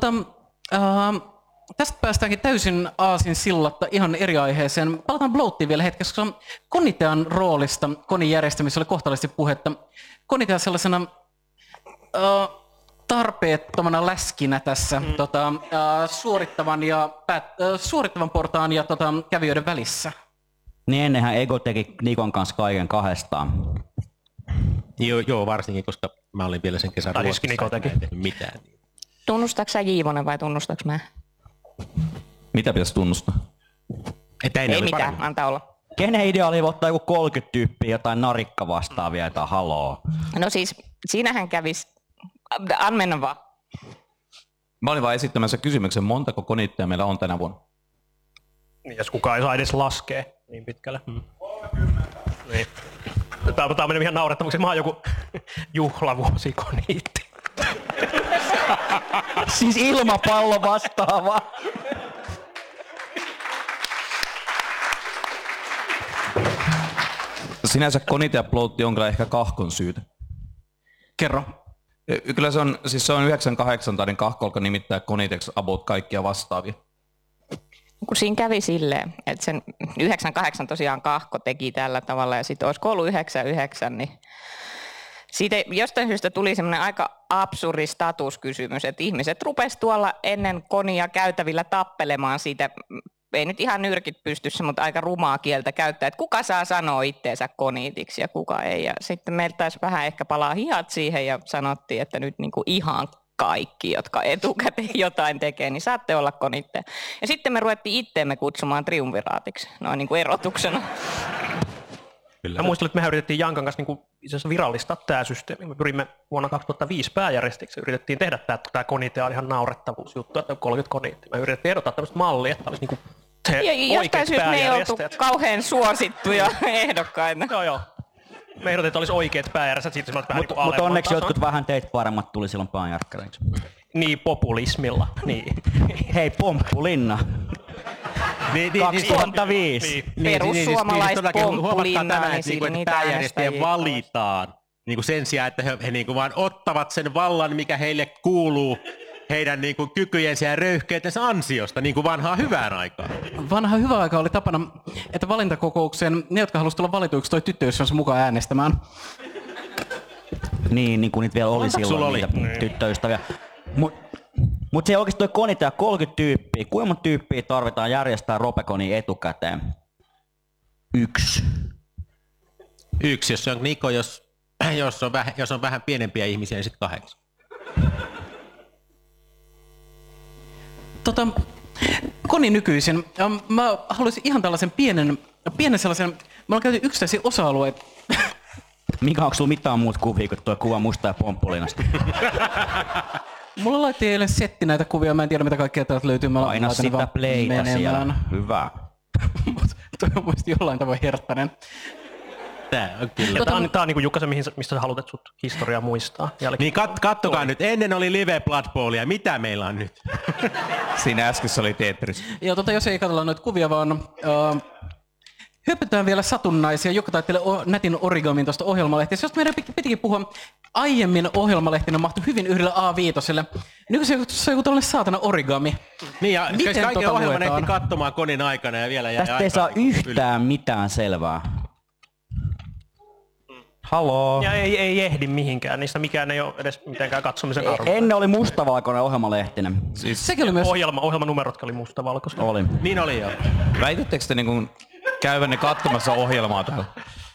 Tästä päästäänkin täysin aasin sillatta ihan eri aiheeseen. Palataan Bloattiin vielä hetkeksi, koska Konitean roolista Konin järjestämisessä oli kohtalaisesti puhetta. Konitea sellaisena tarpeettomana läskinä tässä suorittavan portaan ja kävijöiden välissä. Niin ennenhän Ego teki Nikon kanssa kaiken kahdestaan. Joo, varsinkin, koska mä olin vielä sen kesän Tai Ruotsissa, Niko teki. että mä en tehnyt mitään. Tunnustaako sä Jiivonen vai tunnustaako mä? Mitä pitäisi tunnustaa? Että Ei mitään, antaa olla. Kenen idea oli ottaa joku 30 tyyppiä jotain narikka vastaavia, jotain haloo? No siis, siinähän kävisi, mennä vaan. Mä olin vaan esittämässä kysymyksen, montako konitteja meillä on tänä vuonna? Niin, jos kukaan ei saa edes laskea niin pitkälle. Niin. Tämä on mennyt ihan naurettavaksi. Mä oon joku juhlavuosikoniitti. Siis ilmapallo vastaava. Sinänsä Konitea Bloatti on kyllä ehkä kahkon syytä. Kerro. Kyllä se on 98-tainen kahko, joka nimittää Koniteksi about kaikkia vastaavia. Kun siinä kävi silleen, että sen 98 tosiaan kahko teki tällä tavalla ja sitten olisiko ollut 99, niin siitä jostain syystä tuli semmoinen aika absurdi statuskysymys, että ihmiset rupesivat tuolla ennen Konia käytävillä tappelemaan siitä, ei nyt ihan nyrkit pystyssä, mutta aika rumaa kieltä käyttää, että kuka saa sanoa itteensä koniitiksi ja kuka ei. Ja sitten meiltä taisi vähän ehkä palaa hihat siihen ja sanottiin, että nyt niinku ihan kaikki, jotka etukäteen jotain tekee, niin saatte olla konitteja. Ja sitten me ruvettiin itteemme kutsumaan triumviraatiksi, noin niin kuin erotuksena. Kyllä. Mä muistelin, että mehän yritettiin Jankan kanssa niin itse asiassa virallistaa tämä systeemi. Me pyrimme vuonna 2005 pääjärjestiksi. Yritettiin tehdä tämä Konitea ihan naurettavuusjuttu, että 30 koniittia. Me yritettiin ehdottaa tämmöistä mallia, että olisi niin se Ja jostain oikeat syystä me ei oltu pääjärjestäjät. kauhean suosittuja ehdokkaita. Joo. Me ehdotettiin, että olisi oikeat pääjärjestäjät, siitä se olisi vähän niin kuin Mutta alemman onneksi tason. jotkut vähän teitä paremmat tuli silloin paanjarkkareiksi. Niin, populismilla. Niin. Hei, Pomppulinna. 2005. Perussuomalaiset pomppulinnaa, niin että niitä pääjärjestäjä äänestäjiä valitaan. Niin kuin sen sijaan, että he niin kuin vaan ottavat sen vallan, mikä heille kuuluu heidän niin kuin kykyjensä ja röyhkeytensä ansiosta, niin kuin vanhaa hyvään aikaan. Vanha hyvä aika oli tapana, että valintakokoukseen ne, jotka halusivat tulla valituiksi, toi tyttöystävänsä mukaan äänestämään. Niin kuin niitä vielä oli Montako silloin, sulla oli? niitä tyttöystäviä. Mut se oikeesti toi Konitea 30 tyyppiä. Kuinka monta tyyppiä tarvitaan järjestää Ropekoni etukäteen? 1. Yksi, jos on Niko, jos on vähän pienempiä ihmisiä, niin sitten 8. Koni nykyisin. Mä haluaisin ihan tällaisen pienen sellaisen, me ollaan käyty yksittäisiä osa-alueita. Mika, onko sulla mitään muut kuvia kuin tuo kuva musta ja Pomppulinasta? Mulla laitettiin eilen setti näitä kuvia, mä en tiedä mitä kaikkea täältä löytyy. Mä Aina laitan ne sitä vaan playtä siellä. menemään. Hyvä. Mut toi on muista jollain tavoin herttainen. Tää on kyllä. Ja tää on niin kuin Jukka se, mistä sä haluat, että sut historiaa muistaa. Niin kattokaa nyt, ennen oli live Blood Bowlia, mitä meillä on nyt? Siinä äsken oli Tetris. Ja jos ei katsella noita kuvia, vaan hyöpytään vielä satunnaisia. Jukka taittelee nätin origamin tuosta ohjelmalehteestä, josta meidän pitikin puhua. Aiemmin ohjelmalehtinen mahtui hyvin yhdelle A5. Nykyisin se on joku tällainen saatana origami. Niin ja Miten kaikki ohjelma luetaan? ehti katsomaan Konin aikana ja vielä jäi Tästä ei saa aikaa yhtään mitään selvää. Haloo. Ja ei ehdi mihinkään, niistä mikään ei ole edes mitenkään katsomisen arvo. Ennen oli mustavalkoinen ohjelmalehtinen. Siis Sekin oli myös... Ohjelmanumerotkin oli mustavalkoisia. Oli. Niin oli jo. väitettekö te niin käyvänne katsomassa ohjelmaa täällä?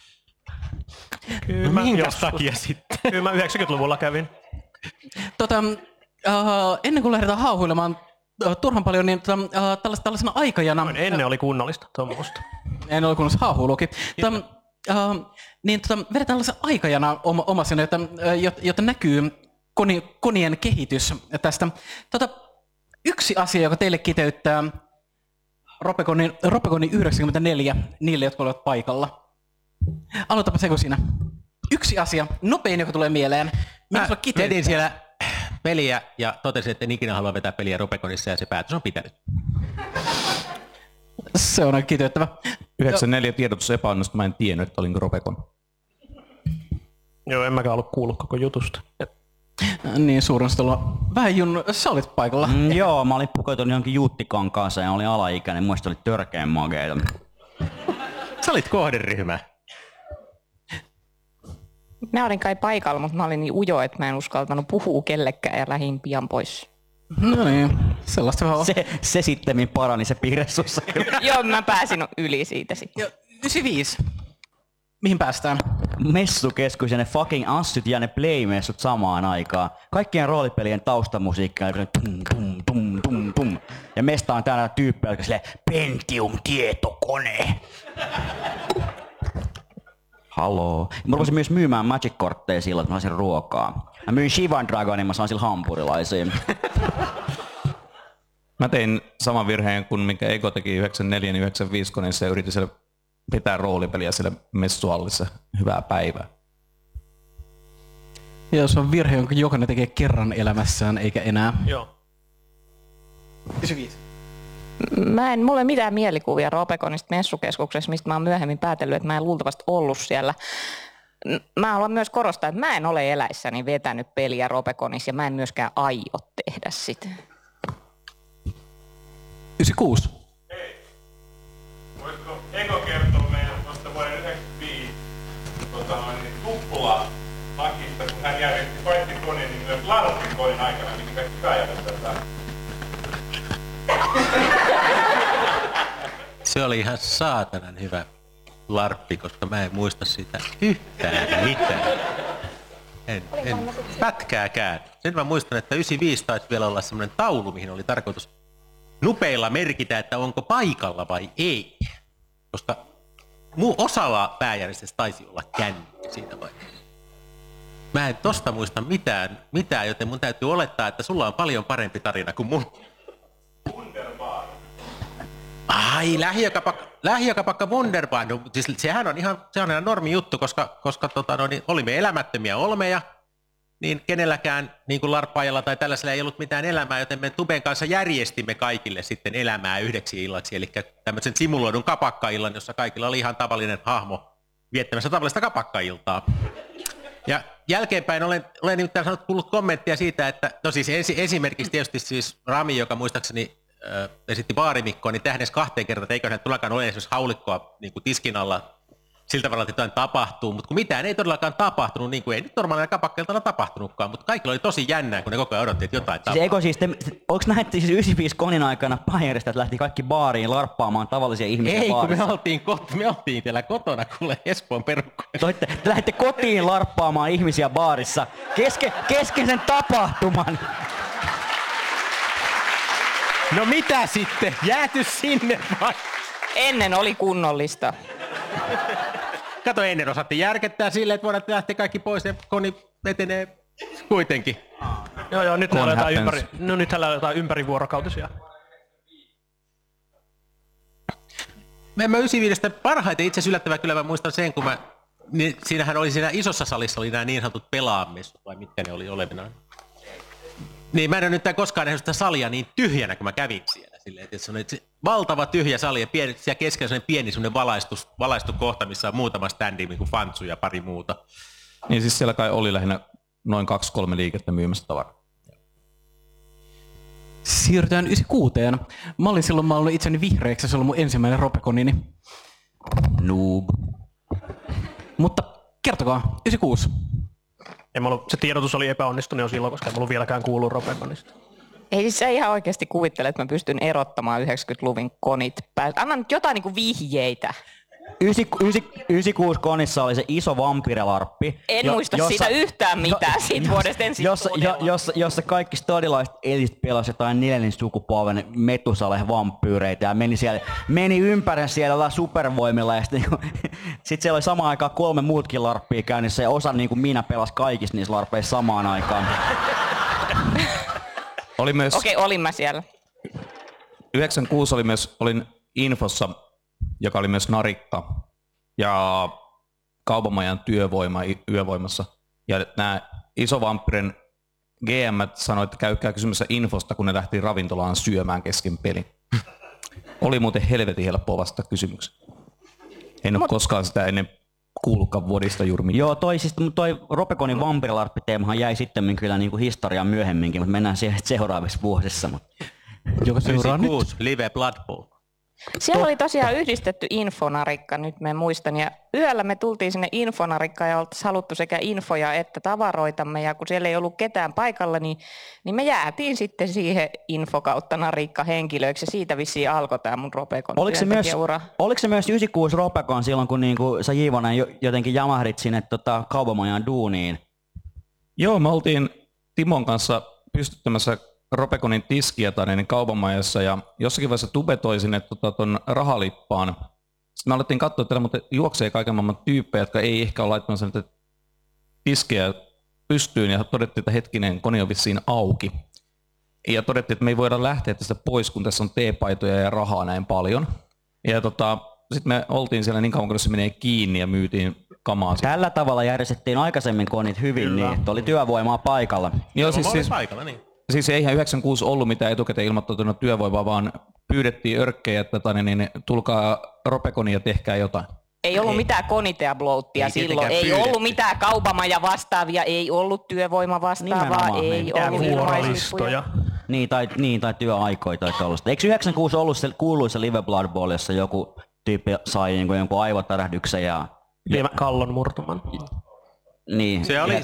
Kyllä mä takia sitten? Kyllä mä 90-luvulla kävin. Ennen kuin lähdetään hauhuilemaan turhan paljon, niin tällaisena aikajana... Ennen oli kunnollista tuommoista. En ole kunnossa hauhuilukin. Vedetään tällaisen aikajana omasena, jotta näkyy konien kehitys tästä. Yksi asia, joka teille kiteyttää Ropeconin 94 niille, jotka olivat paikalla. Aloitapa Seko sinä. Yksi asia, nopein, joka tulee mieleen. Mä vedin siellä peliä ja totesin, että en ikinä halua vetää peliä Ropeconissa ja se päätös on pitänyt. Se on aika kiteyttävä. 94 tiedotus epäonnistui, mä en tiennyt, että olin Ropecon. Joo, en mäkään ollut kuullut koko jutusta. Niin, suurin olla vähän sä olit paikalla. Joo, mä olin pukeutunut johonkin juuttikankaaseen ja olin alaikäinen. Muista oli törkeän mageita. Sä olit kohderyhmä. Mä olin kai paikalla, mutta mä olin niin ujo, että mä en uskaltanut puhua kellekään ja lähdin pian pois. No niin, sellaista vähän on. Se sittemmin parani se piirre sussa. Joo, mä pääsin yli siitä sitten. 95. Mihin päästään? Messukeskus ja ne fucking assyt ja ne playmessut samaan aikaan. Kaikkien roolipelien taustamusiikkia. Tum. Ja mesta on täällä tyyppejä, jotka silleen Pentium-tietokone. Haloo. Mä rupesin myös myymään Magic-kortteja silloin, että mä saisin ruokaa. Mä myin Shivan Dragonin, mä sain sillä hampurilaisia. Mä tein saman virheen kuin minkä Ego teki 94 niin 95 koneessa ja yritin siellä pitää roolipeliä siellä messuallissa. Hyvää päivää. Ja se on virhe, jonka jokainen tekee kerran elämässään, eikä enää. Joo. 95. Mulla ei mitään mielikuvia Ropeconista messukeskuksessa, mistä mä oon myöhemmin päätellyt, että mä en luultavasti ollut siellä. Mä haluan myös korostaa, että mä en ole eläissäni vetänyt peliä Ropeconissa ja mä en myöskään aio tehdä sitä. 96. Voisiko Eko kertoa meille tuosta vuoden 1995 tuppula-hakista, kun hän järjesti paitsi koneen, niin myös Larpin koneen aikana, mikä kaikki pääjätetään täällä. Se oli ihan saatanan hyvä larppi, koska mä en muista sitä yhtään mitään. En pätkääkään. Sen mä muistan, että 95 taisi vielä olla semmoinen taulu, mihin oli tarkoitus nupeilla merkitä, että onko paikalla vai ei. Koska osalla pääjärjestöstä taisi olla kännykkä siitä vaiheessa. Mä en tosta muista mitään, joten mun täytyy olettaa, että sulla on paljon parempi tarina kuin mun. Ai, lähiökapakka Wunderbar. No, siis sehän on ihan normi juttu, koska olimme elämättömiä olmeja, niin kenelläkään niin kuin larppaajalla tai tällaisella ei ollut mitään elämää, joten me Tuben kanssa järjestimme kaikille sitten elämää yhdeksi illaksi, eli tämmöisen simuloidun kapakkaillan, jossa kaikilla oli ihan tavallinen hahmo viettämässä tavallista kapakkailtaa. Ja jälkeenpäin olen nimittäin kuullut kommenttia siitä, että no siis esimerkiksi tietysti siis Rami, joka muistaakseni esitti baarimikkoa, niin tähdessä 2 kertaa, että eiköhän todellakaan ole esimerkiksi haulikkoa niin kuin tiskin alla siltä varalta, että jotain tapahtuu, mutta kun mitään ei todellakaan tapahtunut, niin kuin ei nyt normaalilla kapakkeeltana tapahtunutkaan, mutta kaikilla oli tosi jännää, kun ne koko ajan odotti, että jotain tapahtuu. Onko näin, että siis 95 konin aikana pääjärjestäjät lähti kaikki baariin larppaamaan tavallisia ihmisiä ei, baarissa? kun me oltiin teillä kotona, kuule Espoon perukkoja. Te lähditte kotiin larppaamaan ihmisiä baarissa kesken sen tapahtuman. No mitä sitten? Jääty sinne vai? Ennen oli kunnollista. Kato, ennen osattiin järkettää silleen, että voidaan lähteä kaikki pois ja koni etenee kuitenkin. Joo, nyt täällä on jotain ympärivuorokautisia. Mä 95 parhaiten itse asiassa yllättävää kyllä mä muistan sen, kun niin siinähän oli siinä isossa salissa oli nämä niin sanotut pelaamessut, vai mitkä ne oli olevinaan. Niin mä en ole nyt koskaan nähnyt sitä salia niin tyhjänä, kun mä kävin siellä. Silleen, että se on valtava tyhjä sali ja siellä keskellä sellainen pieni valaistu kohta, missä on muutama standi, niin kuin Fantsu ja pari muuta. Niin siis siellä kai oli lähinnä noin 2-3 liikettä myymässä tavaraa. Siirrytään 96. Mä olin itseni vihreäksi, se oli mun ensimmäinen Ropeconini. Noob. Mutta Kertokaa, 96. Se tiedotus oli epäonnistunut jo silloin, koska ei mulla vieläkään kuullut Ropeconista. Ei siis sä ihan oikeasti kuvittele, että mä pystyn erottamaan 90-luvun konit. Anna nyt jotain niinku vihjeitä. 96 konissa oli se iso vampirilarppi. En muista siitä yhtään mitään siitä vuodesta ensin. Jossa kaikki stadilaiset elit pelasi jotain 4. sukupolven Metusale-vampyyreitä ja meni ympäri siellä supervoimilla ja sit siellä oli samaan aikaan 3 muutkin larppia käynnissä ja osa niin kuin minä pelasi kaikissa niissä larpeissa samaan aikaan. Oli myös, Okei, olin mä siellä. 96 olin Infossa, joka oli myös narikka ja Kaupanmajan työvoima yövoimassa. Ja nämä Isovampirin GM sanoi, että käykää kysymässä Infosta, kun ne lähti ravintolaan syömään kesken pelin. Oli muuten helvetin helppoa vastata kysymykseen. En ole koskaan sitä ennen kuullutkaan vuodista juuri mitään. Joo, toi Ropeconin vampirilarppiteemahan jäi sitten kyllä niinku historiaan myöhemminkin, mutta mennään siihen seuraavissa vuosissa. Joka seuraa nyt. 96, Live Blood Bowl. Siellä oli tosiaan yhdistetty infonarikka, nyt mä muistan. Ja yöllä me tultiin sinne infonarikkaan ja oltaisiin haluttu sekä infoja että tavaroitamme. Ja kun siellä ei ollut ketään paikalla, niin me jäätiin sitten siihen info kautta narikka henkilöiksi. Ja siitä vissiin alkoi tämä mun Ropecon työntekijäura. Oliko se myös 96 Ropecon silloin, kun niinku sä Jiivonen jotenkin jamahdit sinne Kaupanmajan duuniin? Joo, me oltiin Timon kanssa pystyttämässä Ropeconin tiskiä Kaupanmajassa ja jossakin vaiheessa tubetoi sinne ton rahalippaan. Sitten me alettiin katsoa, että täällä juoksee kaiken maailman tyyppejä, jotka ei ehkä ole laittamassa niitä tiskejä pystyyn ja todettiin, että hetkinen, kone on vissiin auki. Ja todettiin, että me ei voida lähteä tästä pois, kun tässä on teepaitoja ja rahaa näin paljon. Ja sitten me oltiin siellä niin kauan, kun se menee kiinni ja myytiin kamaa. Tällä tavalla järjestettiin aikaisemmin konit hyvin kyllä, niin, että oli työvoimaa paikalla. Joo, siis paikalla, niin. Siis eihän 96 ollut mitään etukäteen ilmoittautunut työvoimaa, vaan pyydettiin örkkejä, että tulkaa Ropeconia ja tehkää jotain. Ei ollut mitään koniteablouttia silloin, ei ollut mitään Kaupanmaja vastaavia, ei ollut työvoima vastaavaa, ei ollut vuorolistoja. Tai työaikoja tai tällaista. Eikö 96 ollut se kuuluisa Live Blood Bowl, jossa joku tyyppi sai jonkun aivotärähdyksen ja kallon murtuman. Niin, se oli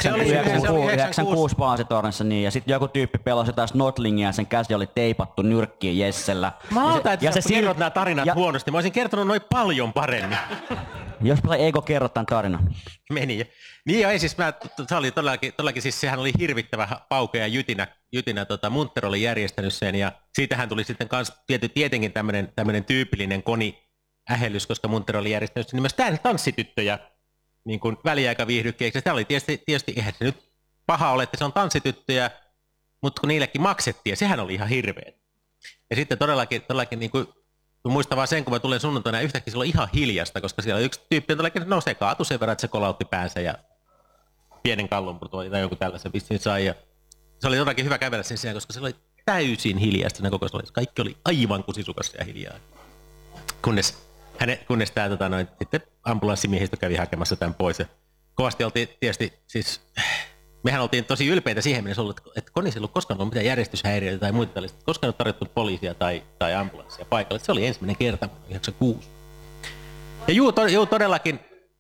96 Paasitornissa, niin, ja sitten joku tyyppi pelasi jotain snotlingia ja sen käsi oli teipattu nyrkkiin Jessellä. Mä otan, että sä kerrot nämä tarinat huonosti. Mä olisin kertonut noin paljon paremmin. Jos Eiko kerrot tämän tarinan. Meni. Niin jo, ei siis se oli todellakin siis sehän oli hirvittävä pauke ja jytinä Munter oli järjestänyt sen ja siitähän tuli sitten kans tietenkin tämmönen tyypillinen koni-ähellys, koska Munter oli järjestänyt sen, niin myös tanssityttöjä niin kuin väliaikaviihdykkeeksi. Tämä oli tietysti eihän se nyt paha ole, että se on tanssityttöjä, mutta kun niillekin maksettiin, ja sehän oli ihan hirveä. Ja sitten todellakin niin kuin, muistan vaan sen, kun mä tulen sunnuntaina, yhtäkkiä se oli ihan hiljasta, koska siellä yksi tyyppi on todellakin, se kaatui sen verran, että se kolautti päänsä ja pienen kallonpurtua tai joku tällaisen vissiin sai. Ja se oli todellakin hyvä kävellä sen sijaan, koska se oli täysin hiljasta ne koko kaikki oli aivan kusisukassa ja hiljaa. Kunnes tämä sitten ambulanssimiehistö kävi hakemassa tämän pois. Ja kovasti oltiin tietysti, siis mehän oltiin tosi ylpeitä siihen mennessä ollut, että konissa ei ollut koskaan ollut mitään järjestyshäiriöitä tai muita tällaista. Koskaan ei ollut tarjottu poliisia tai ambulanssia paikalle. Se oli ensimmäinen kerta 96. Ja todellakin.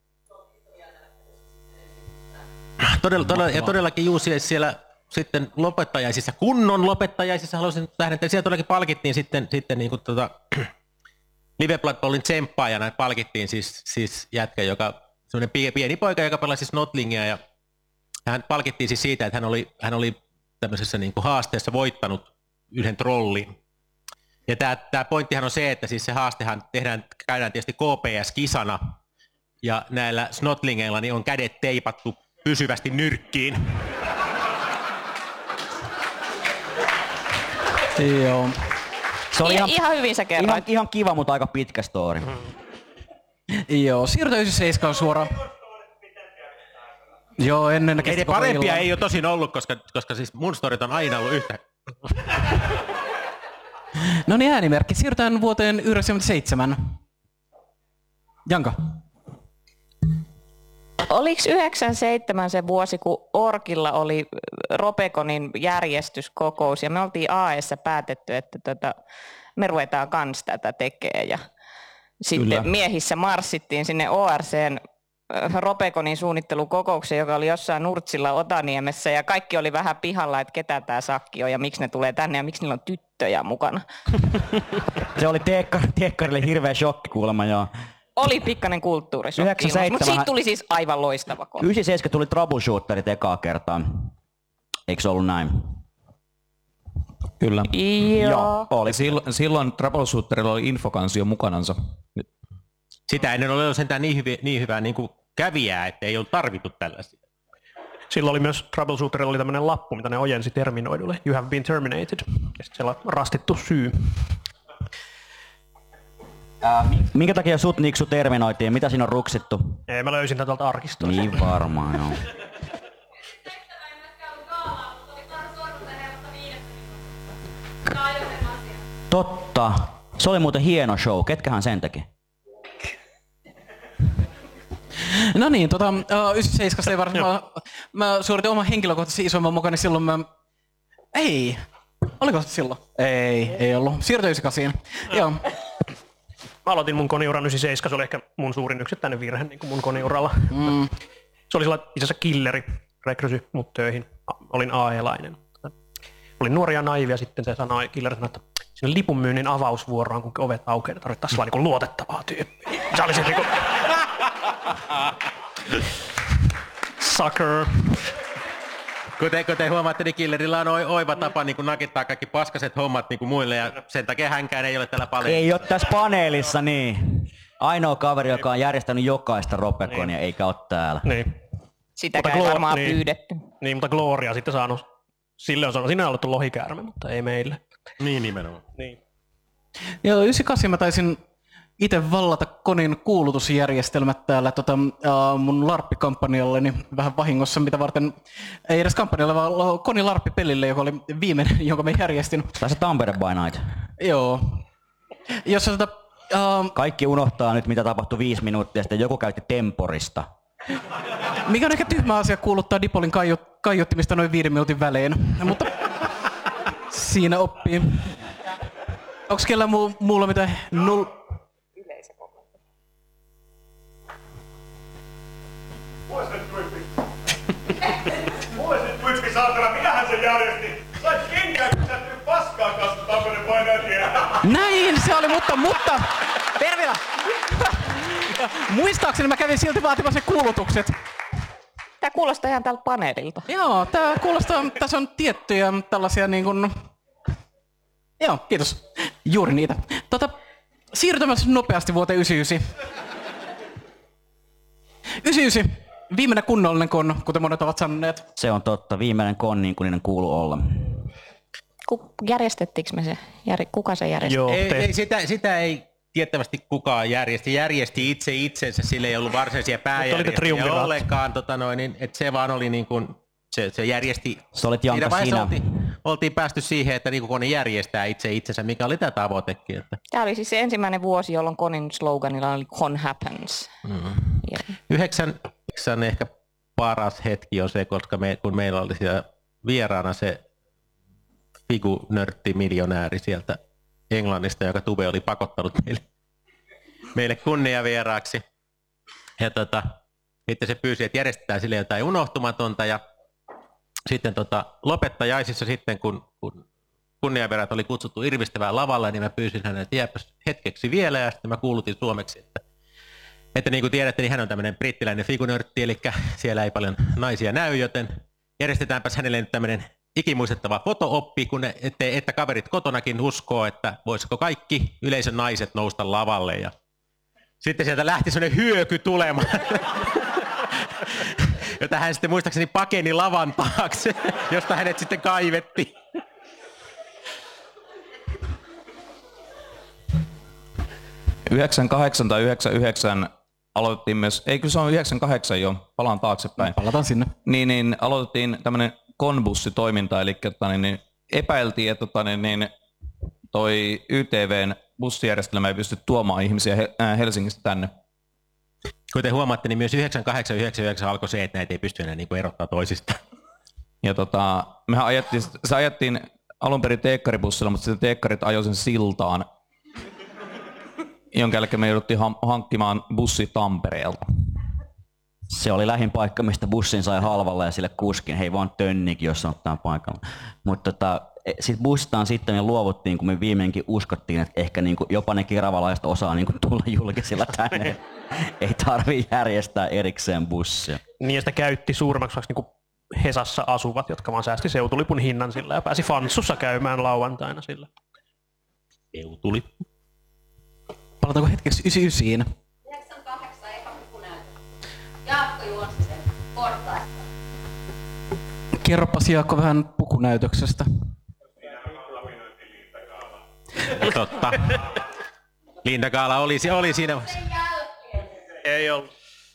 Todellakin siellä sitten lopettajaisissa, kunnon lopettajaisissa haluaisin tähdentää. Siellä todellakin palkittiin sitten niin kuin Live Blood Bowlin tsemppaajana palkittiin siis jätkä, joka semmoinen pieni poika, joka pelasi snotlingia ja hän palkittiin siis siitä, että hän oli tämmöisessä niin kuin haasteessa voittanut yhden trollin. Ja tämä pointtihan on se, että siis se haastehan käydään tietysti KPS-kisana ja näillä snotlingeilla niin on kädet teipattu pysyvästi nyrkkiin. Joo. Se oli ihan hyvin sä kerroit. Ihan kiva, mutta aika pitkä story. Joo, siirrytään 97 suoraan. Joo, ennen ei ne parempia ei ole tosin ollut, koska siis mun storit on aina ollut yhtä. No niin, äänimerkki. Siirrytään vuoteen 1997. Janka. Oliko 97 se vuosi, kun Orkilla oli Ropeconin järjestyskokous ja me oltiin AE:ssä päätetty, että me ruvetaan kans tätä tekemään ja sitten miehissä marssittiin sinne ORC:n Ropeconin suunnittelukokouksen, joka oli jossain Nurtsilla Otaniemessä ja kaikki oli vähän pihalla, että ketä tämä sakki on ja miksi ne tulee tänne ja miksi niillä on tyttöjä mukana. Se oli teekkarille hirveä shokki kuulemma, joo. Oli pikkainen kulttuurishokki, 97 mutta siitä tuli siis aivan loistava kone. 97 tuli troubleshooterit ekaa kertaa. Eikö se ollut näin? Kyllä. Joo. Oli. Silloin troubleshooterilla oli infokansio mukanansa. Sitä ennen oli sentään niin hyvää niin kuin kävijää, että ei ollut tarvittu tällaisia. Silloin oli myös troubleshooterilla oli tämmöinen lappu, mitä ne ojensi terminoidulle. You have been terminated. Ja sitten siellä on rastittu syy. Minkä takia sut Niksu terminoitiin? Mitä siinä on ruksittu? Ei, mä löysin tätä tuolta arkistosta. Niin varmaan, joo. Totta. Se oli muuten hieno show. Ketkähän sen teki? No niin, 97 ei varmaan. Mä suoritin oman henkilökohtaisesti isomman mukana, niin silloin mä... Ei. Oliko se silloin? Ei ollut. Siirtyi 98. Joo. Mä aloitin mun koniuran 97, se oli ehkä mun suurin yksittäinen virhe niin kuin mun koniuralla. Se oli sillä itse asiassa killeri, rekrysy mut töihin. Olin AE-lainen. Olin nuori ja naivi ja sitten se killeri sanoi, että sinne lipunmyynnin avausvuoroon, kun ovet aukeaa, tarvittaisiin vaan niin luotettavaa tyyppiä. Se oli siis niinku... Sucker. Kuten huomaatte, niin killerillä on oiva tapa niin kuin nakittaa kaikki paskaset hommat niin kuin muille ja sen takia hänkään ei ole täällä paljon. Ei ole tässä paneelissa, niin. Ainoa kaveri, joka on järjestänyt jokaista Ropeconia, eikä ole täällä. Niin. Sitäkään ei varmaan pyydetty. Niin, mutta Gloria sitten saanut. Sille on saanut. Siinä on ollut lohikäärme, mutta ei meille. Niin nimenomaan. Niin. Joo, 98 mä taisin itse vallata Konin kuulutusjärjestelmät täällä mun LARP-kampanjalleni vähän vahingossa, mitä varten, ei edes kampanjalle, vaan Konin LARP-pelille, joka oli viimeinen, jonka mä järjestin. Tai se Tampere by Night. Joo. Jossa Kaikki unohtaa nyt, mitä tapahtui 5 minuuttia sitten. Joku käytti temporista. mikä on ehkä tyhmä asia kuuluttaa Dipolin kaiuttimista noin 5 minuutin välein, mutta siinä oppii. Onks kellään muulla mitään Muisit Twitski saatana, minähän sen järjestin. Sait kenkään, kun sä et paskaa kanssa Tampereen painajia. Näin se oli, mutta Pervila! Muistaakseni mä kävin silti vaatimassa kuulutukset. Tää kuulostaa ihan tältä paneelilta. Joo, tää kuulostaa, tässä on tiettyjä tällaisia niin kuin... Joo, kiitos. Juuri niitä. Siirrytämässä nopeasti vuoteen 99. 99. Viimeinen kunnollinen kon, kuten monet ovat sanoneet. Se on totta. Viimeinen kon, niin kuin niiden kuuluu olla. Järjestettiinkö me se? Kuka se järjesti? Joo, Ei, sitä ei tiettävästi kukaan järjesti itse itsensä, sillä ei ollut varsinaisia pääjärjestäjiä ollenkaan, että se vaan oli niin kuin, se järjesti. Se olit Janka sinä. Oltiin päästy siihen, että niin kone järjestää itse itsensä, mikä oli tämä tavoitekin. Että. Tämä oli siis se ensimmäinen vuosi, jolloin Konin sloganilla oli Con Happens. 9 ehkä paras hetki on se, koska kun meillä oli siellä vieraana se figunörtti-miljonääri sieltä Englannista, joka Tube oli pakottanut meille kunniavieraaksi. Ja sitten se pyysi, että järjestetään sille jotain unohtumatonta ja sitten lopettajaisissa sitten, kun kunniavieraat oli kutsuttu irvistävään lavalle, niin mä pyysin hänen, että jääpäs hetkeksi vielä ja sitten mä kuulutin suomeksi, että niin kuin tiedätte, niin hän on tämmöinen brittiläinen figunörtti, eli siellä ei paljon naisia näy, joten järjestetäänpäs hänelle nyt tämmöinen ikimuistettava foto-oppi, että kaverit kotonakin uskoo, että voisiko kaikki yleisön naiset nousta lavalle. Ja sitten sieltä lähti semmoinen hyöky tulemaan, jota hän sitten muistaakseni pakeni lavan taakse, josta hänet sitten kaivettiin. ...98 tai 99 aloitettiin myös... Ei, kyllä se on 98 jo. Palaan taaksepäin. Palataan sinne. Niin aloitettiin tämmöinen konbussitoiminta, eli epäiltiin, että toi YTVn bussijärjestelmä ei pysty tuomaan ihmisiä Helsingistä tänne. Kuten huomaatte, niin myös 98-99 alkoi se, että näitä ei pysty enää niin erottaa toisistaan. Ja mehän ajettiin alun perin teekkaribussilla, mutta sitten teekkarit ajoi sen siltaan, jonka jälkeen me jouduttiin hankkimaan bussi Tampereelta. Se oli lähin paikka, mistä bussin sai halvalla ja sille kuskin, hei vaan tönnikin, jos ottaa paikalla. Mutta sit bussistaan sitten me luovuttiin, kun me viimeinkin uskottiin, että ehkä niinku jopa ne keravalaiset osaa niinku tulla julkisilla tänne. Ei tarvii järjestää erikseen bussia. Niin ja sitä käytti suurimmaksi niinku Hesassa asuvat, jotka vaan säästi seutulipun hinnan sillä ja pääsi Fanssussa käymään lauantaina sillä. Seutulippu. Palataanko hetkeksi 99? 98 eka pukunäytö. Jaakko juonsi sen portaista. Kerropas Jaakko vähän pukunäytöksestä. Totta. Linda Kaala oli siinä. Ei ollut.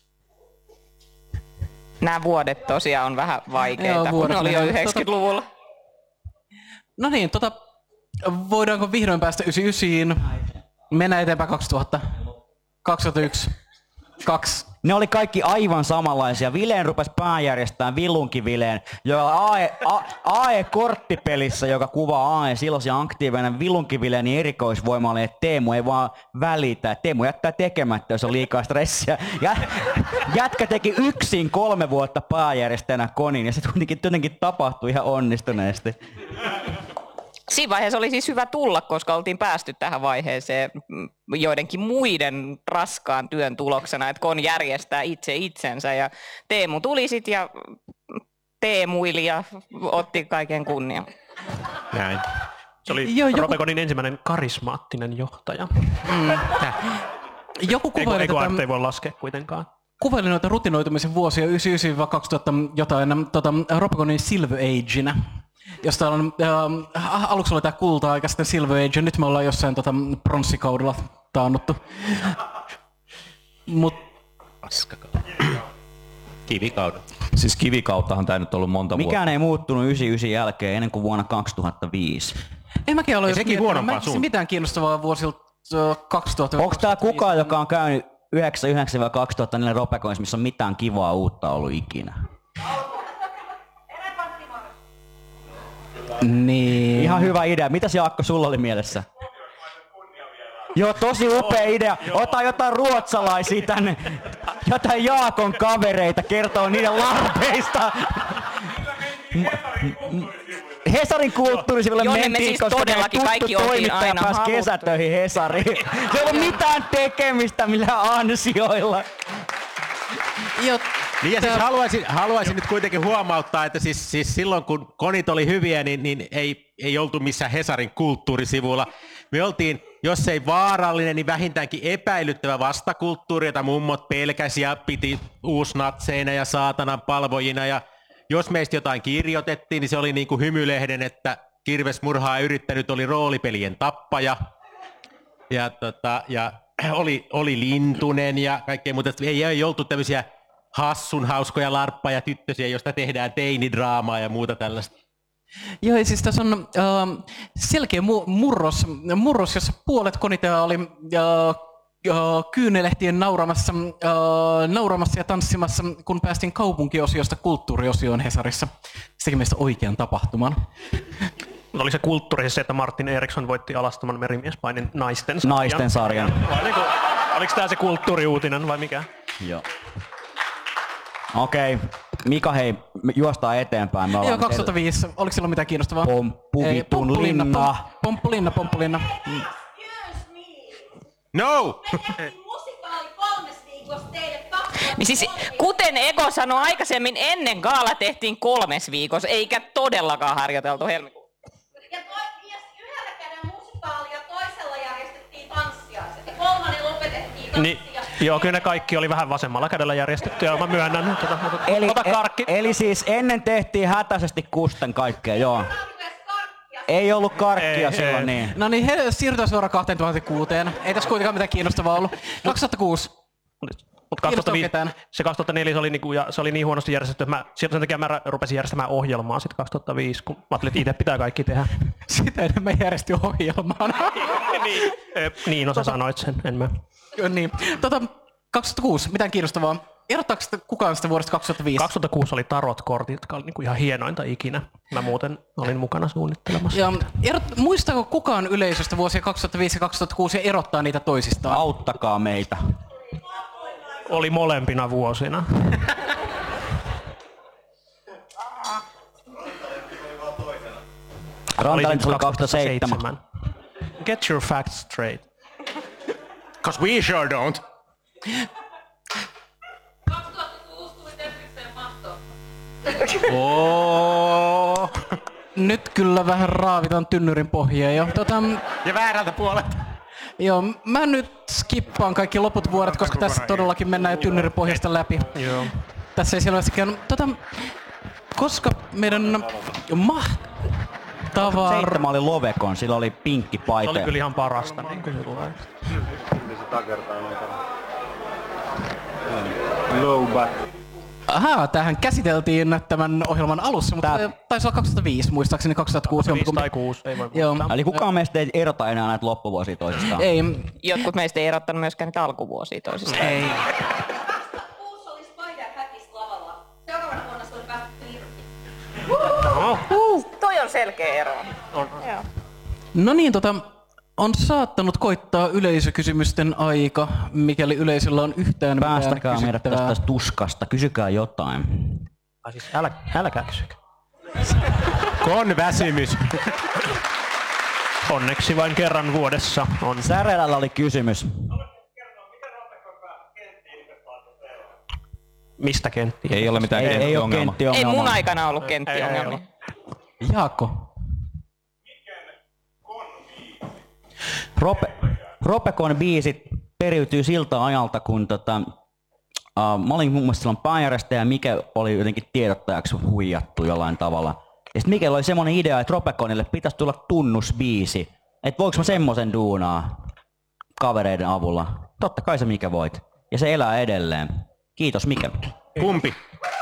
Nämä vuodet tosiaan on vähän vaikeita, Joo, kun vuodet ne oli jo menee. 90-luvulla. No niin, voidaanko vihdoin päästä 99? Mennään eteenpäin 2000. 2001. 2. Ne oli kaikki aivan samanlaisia. Vileen rupesi pääjärjestämään Villunki Vileen, joka AE-korttipelissä, joka kuvaa AE silloisia aktiivinen Villunki Vileen, niin erikoisvoima oli, että Teemu ei vaan välitä. Teemu jättää tekemättä, jos on liikaa stressiä. Jätkä teki yksin 3 vuotta pääjärjestäjänä konin ja se kuitenkin tapahtui ihan onnistuneesti. Siinä vaiheessa oli siis hyvä tulla, koska oltiin päästy tähän vaiheeseen joidenkin muiden raskaan työn tuloksena, että Kon järjestää itse itsensä ja Teemu tuli sitten ja teemuili ja otti kaiken kunnian. Näin. Se oli Ropeconin ensimmäinen karismaattinen johtaja. Joku kuvaili ei voi laskea kuitenkaan. Kuvaili noita rutinoitumisen vuosia 99-2000 jotain Ropeconin Silver Ageina. Josta on, aluksi oli tää kulta-aika, sitten Silver Age, ja nyt me ollaan jossain pronssikaudella taannuttu. Kivikauden. Siis kivikauttahan tää nyt ollut monta vuotta. Mikään ei muuttunut 99 jälkeen ennen kuin vuonna 2005. En mäkin aloin sekin huonompaa mä en mitään kiinnostavaa vuosilta 2000. Onko tää kukaan, joka on käynyt 99-2004 Ropeconissa, missä on mitään kivaa uutta ollut ikinä? Niin. Ihan hyvä idea. Mitäs Jaakko sulla oli mielessä? Joo, tosi upea idea. Ota jotain ruotsalaisia tänne. Jotain Jaakon kavereita kertoo niiden larpeista. Hesarin kulttuurisivulle Jonne me mentiin, siis koska todellakin kaikki oltiin toimittaja aina pääsi haluttu. kesätöihin Hesariin. Se ei ollut mitään tekemistä millään ansioilla. Niin ja siis haluaisin nyt kuitenkin huomauttaa, että siis silloin kun konit oli hyviä, niin ei oltu missään Hesarin kulttuurisivulla. Me oltiin, jos ei vaarallinen, niin vähintäänkin epäilyttävä vastakulttuuri, jota mummot pelkäsi ja piti uusnatseina ja saatanan palvojina. Ja jos meistä jotain kirjoitettiin, niin se oli niin kuin hymylehden, että kirvesmurhaa yrittänyt oli roolipelien tappaja. Ja oli lintunen ja kaikkea muuta. Ei oltu tämmöisiä hassun hauskoja larppaja tyttösiä, joista tehdään teinidraamaa ja muuta tällaista. Joo, ja siis tässä on selkeä murros, jossa puolet koniteja oli kyynelehtien nauramassa ja tanssimassa, kun päästiin kaupunkiosiosta kulttuuriosioon Hesarissa. Se teki meistä oikean tapahtuman. Oli se kulttuuri se, että Martin Eriksson voitti alastoman merimiespainin Naisten sarjan. Oliko tämä se kulttuuriuutinen vai mikä? Joo. Okei. Mika, hei, juostaan eteenpäin. Joo, 2005. Oliko silloin mitään kiinnostavaa? Pomppuvitun linna. Pomppulinna. No! Musikaali 3 viikossa teille 2 Niin siis, kuten Ego sanoi aikaisemmin, ennen gaala tehtiin 3 viikossa, eikä todellakaan harjoiteltu helmikuussa. Ja yhdellä käden musikaali ja toisella järjestettiin tanssia. Ja 3. lopetettiin tanssia. Joo, kyllä ne kaikki oli vähän vasemmalla kädellä järjestetty ja mä myönnän. Ota karkki. Eli siis ennen tehtiin hätäisesti kusten kaikkea, joo. Ei ollut karkkia silloin niin. No niin, siirrytään suoraan 2006. Ei tässä kuitenkaan mitään kiinnostavaa ollut. 2006. Mutta 2004 se oli, niinku, ja se oli niin huonosti järjestetty, että sen takia mä rupesin järjestämään ohjelmaa sitten 2005, kun mä ajattelin, että itse pitää kaikki tehdä. Sitä enemmän järjesti ohjelmaan. Niin, sä sanoit sen, en mä. Niin. 2006, mitään kiinnostavaa. Erottaako kukaan sitä vuodesta 2005? 2006 oli tarot-kortit, jotka oli niinku ihan hienointa ikinä. Mä muuten olin mukana suunnittelemassa. Ja muistaako kukaan yleisöstä vuosia 2005 ja 2006 ja erottaa niitä toisistaan? Auttakaa meitä. Oli molempina vuosina. Rantalin tuli 2007. Get your facts straight. Cause we sure don't. 2006 tuli Tetrikseen mahto. Nyt kyllä vähän raavitan tynnyrin pohjaa jo. Ja väärältä puolelta. Joo, mä nyt skippaan kaikki loput vuodet, koska tässä todellakin mennään jo tynnyrin pohjasta läpi. Joo. Tässä ei selvästikään. Koska meidän mahtava... 7 oli Lovekon, sillä oli pinkki Se paita. oli kyllä ihan parasta. Niin kuin Tämähän käsiteltiin tämän ohjelman alussa, mutta taisi olla 2005, muistaakseni 2006. 5 tai 6, ei voi Joo. muistaa. Eli kukaan meistä ei erota enää näitä loppuvuosia toisistaan. Ei, Jotkut meistä ei erottanut myöskään niitä alkuvuosia toisistaan. ei. 2006 oli Spider-Hackis lavalla. Seuraavana vuonna se oli päästetty irti. Toi on selkeä ero. Joo. No niin, on saattanut koittaa yleisökysymysten aika, mikäli yleisöllä on yhtään mitään Päästäkää meidät kysyttävää. tästä tuskasta, kysykää jotain. Tai siis älkää kysykää. Konväsymys. Onneksi vain kerran vuodessa on. Särelällä oli kysymys. Mistä kenttiä? Ei ole mitään Ei ole kenttiongelmaa. Ei kenttiongelmaa. mun aikana ollut kenttiongelmia. Jaakko. Ropekon biisit periytyy siltä ajalta, kun mä olin muun muassa silloin pääjärjestäjä ja Mike oli jotenkin tiedottajaksi huijattu jollain tavalla. Ja sit Mikellä oli semmonen idea, että Ropekonille pitäisi tulla tunnusbiisi. Että voiko mä semmosen duunaa kavereiden avulla. Totta kai sä Mike voit. Ja se elää edelleen. Kiitos Mike. Kumpi?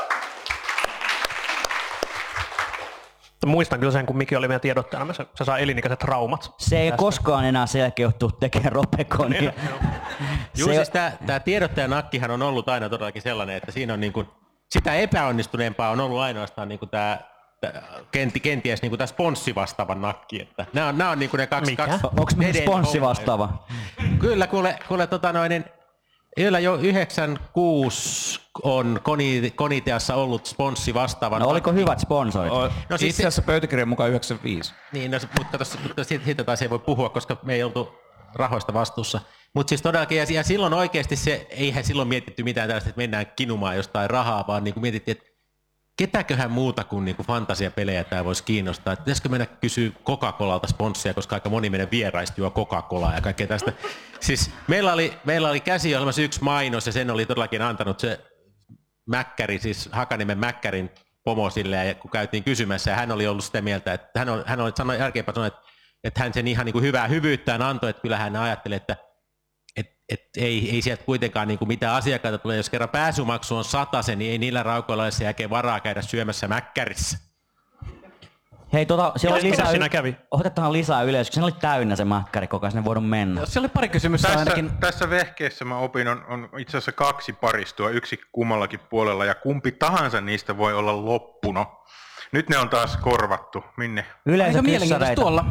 Muistan kyllä sen, kun Miki oli meidän tiedottajana, se saa elinikäiset traumat. Se ei koskaan enää sen jälkeen joutuu tekemään Ropekonia. Juu, siis tää tiedottajan nakkihan on ollut aina todellakin sellainen, että siinä on niinku, sitä epäonnistuneempaa on ollut ainoastaan niinku kenties niinku tää sponssivastaavan nakki. Että nää on niinku ne kaksi. Onko meidän sponssi vastaava? Kyllä, kuule Yllä jo 96 on Koniteassa ollut sponssi vastaavan. No oliko hyvät sponsorit? No siis Itse asiassa pöytäkirjan mukaan 95. Niin, mutta siitä taas ei voi puhua, koska me ei oltu rahoista vastuussa. Mutta siis todellakin, ja silloin oikeasti eihän silloin mietitty mitään tällaista, että mennään kinumaan jostain rahaa, vaan niin kuin mietittiin, että ketäköhän muuta kuin niinku fantasiapelejä tämä voisi kiinnostaa. Että pitäisikö mennä kysyä Coca-Colalta sponssia, koska aika moni meidän vieraista juo Coca-Colaa ja kaikkea tästä. Siis meillä oli käsiohjelmassa yksi mainos ja sen oli todellakin antanut se Mäkkäri, siis Hakaniemen Mäkkärin pomo silleen, ja kun käytiin kysymässä ja hän oli ollut sitä mieltä, että hän oli sanonut jälkeenpäin sanonut, että hän sen ihan niin kuin hyvää hyvyyttään antoi, että kyllä hän ajatteli, että ei sieltä kuitenkaan niin kuin mitään asiakkaita tule, jos kerran pääsymaksu on 100, niin ei niillä raukoilla ole sen jälkeen varaa käydä syömässä Mäkkärissä. Hei, siellä oli lisää, siinä kävi? otetaan lisää yleisöä, se oli täynnä se Mäkkäri, koko ajan sinne voinut mennä. Se oli pari kysymystä ainakin. Tässä vehkeessä mä opin, on itse asiassa 2 paristua, yksi kummallakin puolella, ja kumpi tahansa niistä voi olla loppuno. Nyt ne on taas korvattu. Minne? Aika mielenkiintoista tuolla.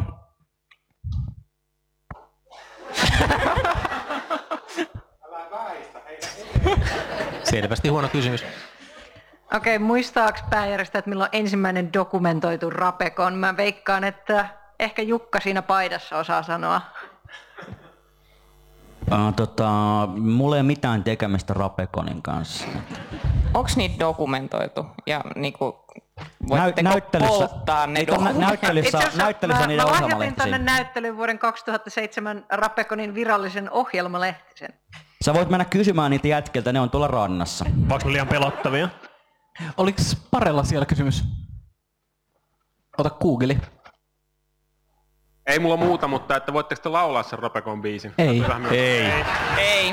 Selvästi huono kysymys. Okei, muistaaks pääjärjestäjät, että milloin ensimmäinen dokumentoitu Rapekon? Mä veikkaan, että ehkä Jukka siinä paidassa osaa sanoa. Mulla ei ole mitään tekemistä Rapekonin kanssa. Onks niitä dokumentoitu? Ja niinku, voitteko näyttelyssä- polttaa ne Niitä on näyttelyssä Mä niiden lahjoitin ohjelmalehtisiä. tänne näyttelyyn vuoden 2007 Rapekonin virallisen ohjelmalehtisen. Sä voit mennä kysymään niitä jätkiltä, ne on tuolla rannassa. Onko ne liian pelottavia? Oliks Parella siellä kysymys? Ota Googli. Ei mulla muuta, mutta että voitteko te laulaa sen Rapekon biisin? Ei. Ei.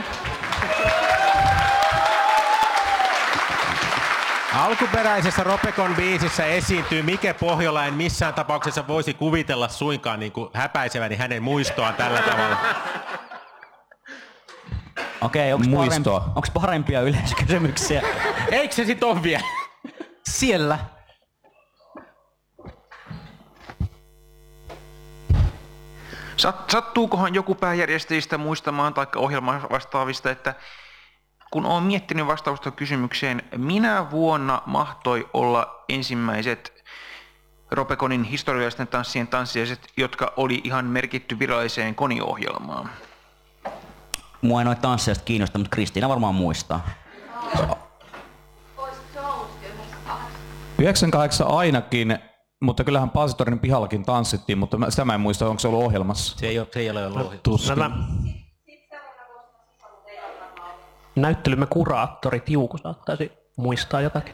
Alkuperäisessä Ropekon biisissä esiintyy Mike Pohjola, en missään tapauksessa voisi kuvitella suinkaan niin kuin häpäiseväni hänen muistoaan tällä tavalla. Okei, onks parempia yleiskysymyksiä? Eikö se sit on vielä? Siellä. Sattuukohan joku pääjärjestäjistä muistamaan tai ohjelman vastaavista, että kun olen miettinyt vastausta kysymykseen, minä vuonna mahtoi olla ensimmäiset Ropeconin historiallisten tanssien tanssiaiset, jotka oli ihan merkitty viralliseen koniohjelmaan? Mua ei noita tanssijasta kiinnosta, mutta Kristiina varmaan muistaa. 98 ainakin, mutta kyllähän Paasitorin pihallakin tanssittiin, mutta sitä mä en muista, onko se ollut ohjelmassa. Se ei ole ollut ohjelmassa. Näyttelymme kuraattori Tiuku saattaisi muistaa jotakin.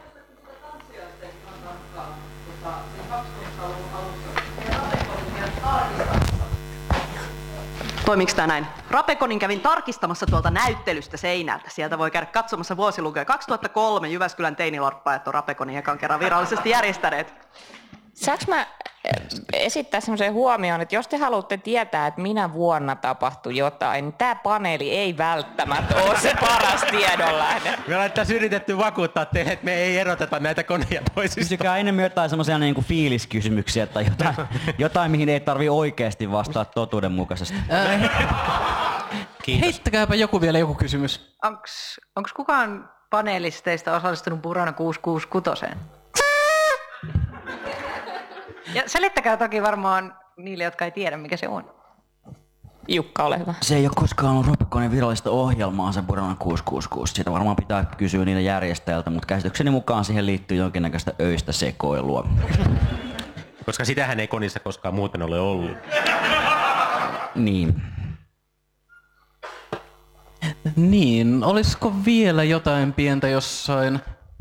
Toimiks tää näin? Rapeconin kävin tarkistamassa tuolta näyttelystä seinältä. Sieltä voi käydä katsomassa vuosilukuja. 2003 Jyväskylän teinilorppaajat on Rapeconin ekan kerran virallisesti järjestäneet. Saanko mä esittää semmoisen huomioon, että jos te haluatte tietää, että minä vuonna tapahtui jotain, niin tämä paneeli ei välttämättä ole se paras tiedonlähde. Me ollaan tässä yritetty vakuuttaa teille, että me ei eroteta näitä koneja toisistaan. Kysykää enemmän jotain semmoisia niin kuin fiiliskysymyksiä tai jotain, mihin ei tarvi oikeasti vastata totuudenmukaisesti. Heittäkääpä joku kysymys. Onks kukaan paneelisteista osallistunut Burana 666? Ja selittäkää toki varmaan niille, jotka ei tiedä, mikä se on. Jukka, ole hyvä. Se ei ole koskaan ollut Ropeconin virallista ohjelmaa, se Burana 666. Siitä varmaan pitää kysyä niitä järjestäjältä, mutta käsitykseni mukaan siihen liittyy jonkinnäköistä öistä sekoilua. Koska sitähän ei konissa koskaan muuten ole ollut. Niin. Niin, olisiko vielä jotain pientä jossain?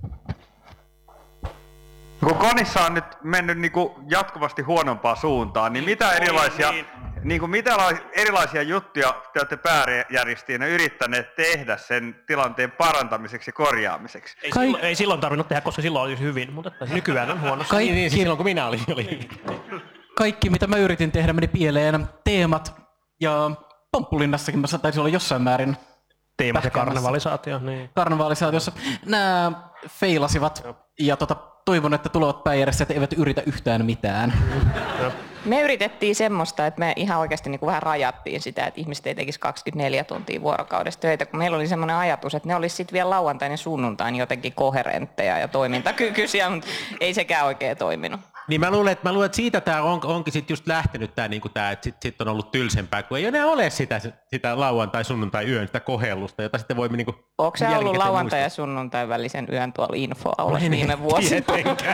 Kun konissa on nyt mennyt niinku jatkuvasti huonompaan suuntaan, niin mitä erilaisia juttuja te olette pääjärjestäjinä yrittäneet tehdä sen tilanteen parantamiseksi ja korjaamiseksi? Ei silloin tarvinnut tehdä, koska silloin olisi hyvin, mutta nykyään on huonosti. Niin, silloin kun minä olin hyvin. Kaikki mitä mä yritin tehdä meni pieleen. Teemat ja Pomppulinnassakin mä taisi olla jossain määrin teemat ja karnevalisaatio. Niin. Karnevalisaatiossa. Nämä feilasivat ja toivon, että tulevat pääjärjestäjät eivät yritä yhtään mitään. Me yritettiin semmoista, että me ihan oikeasti niin kuin vähän rajattiin sitä, että ihmiset ei tekisi 24 tuntia vuorokaudessa töitä, kun meillä oli semmoinen ajatus, että ne olisi sitten vielä lauantain ja sunnuntain jotenkin koherentteja ja toimintakykyisiä, mutta ei sekään oikein toiminut. Niin mä luulen, että siitä tämä onkin sit just lähtenyt tämä, niinku että sit on ollut tylsempää, kun ei enää ole sitä lauantai, sunnuntai yön, sitä kohellusta, jota sitten voi niinku onko se ollut lauantai ja sunnuntai välisen yön tuolla infoa viime vuosina?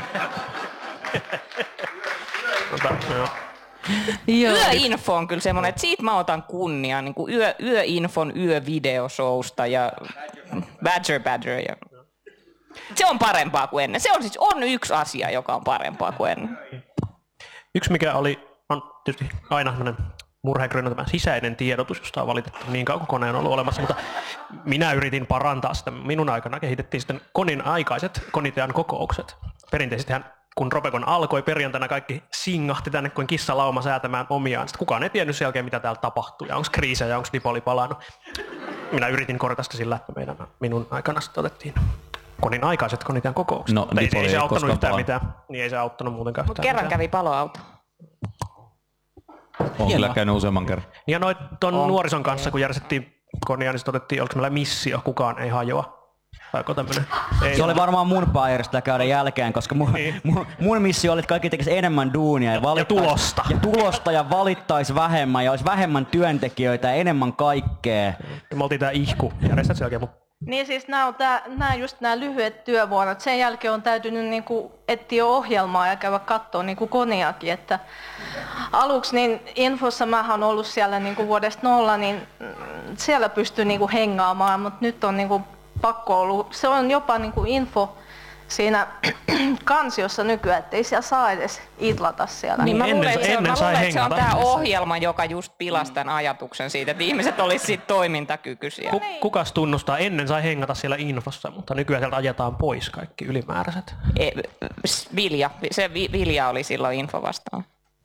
Yöinfo on kyllä semmoinen, että siitä mä otan kunniaa, niin kuin yöinfon yövideoshowsta ja Badger. Ja se on parempaa kuin ennen. Se on yksi asia, joka on parempaa kuin ennen. Yksi mikä on tietysti aina murheenkryynyt tämä sisäinen tiedotus, josta on valitettu niin kauan kuin kone on ollut olemassa, mutta minä yritin parantaa sitä. Minun aikana kehitettiin sitten konin aikaiset konitean kokoukset. Perinteisestihän kun Ropecon alkoi perjantaina, kaikki singahti tänne kuin kissalauma säätämään omiaan. Sitten kukaan ei tiennyt sen jälkeen, mitä täällä tapahtuu, ja onko kriisejä, onko Dipoli palannut. Minä yritin korjata sitä sillä, että minun aikana sitten otettiin konin aikaiset konitean kokoukset. No, ei se auttanut yhtään mitään. Niin ei se auttanut muutenkaan yhtään kerran mitään. kävi paloauto. On kyllä käynyt useamman kerran. Ja tuon nuorison kanssa, kun järjestettiin konia, niin todettiin, oliko meillä missio, kukaan ei hajoa. Se oli varmaan mun pääjärjestäjä käydä jälkeen, koska mun missio oli, että kaikki tekisi enemmän duunia ja tulosta ja valittaisi vähemmän ja olisi vähemmän työntekijöitä ja enemmän kaikkea. Me oltiin tää ihku järjestät sen jälkeen. Niin siis nämä lyhyet työvuorot. Sen jälkeen on täytynyt niinku etsiä ohjelmaa ja käydä katsoa niinku koniakin. Että aluksi niin infossa mä oon ollut siellä niinku vuodesta 0, niin siellä pystyy niinku hengaamaan, mutta nyt on niinku pakko ollut. Se on jopa niinku info siinä kansiossa nykyään, ettei siellä saa edes idlata siellä. Niin mä luulen, että se on tämä ohjelma, joka just pilasi tämän ajatuksen siitä, että ihmiset olisivat toimintakykyisiä. Kukas tunnustaa? Ennen sai hengata siellä infossa, mutta nykyään sieltä ajetaan pois kaikki ylimääräiset. Vilja oli silloin info vastaan.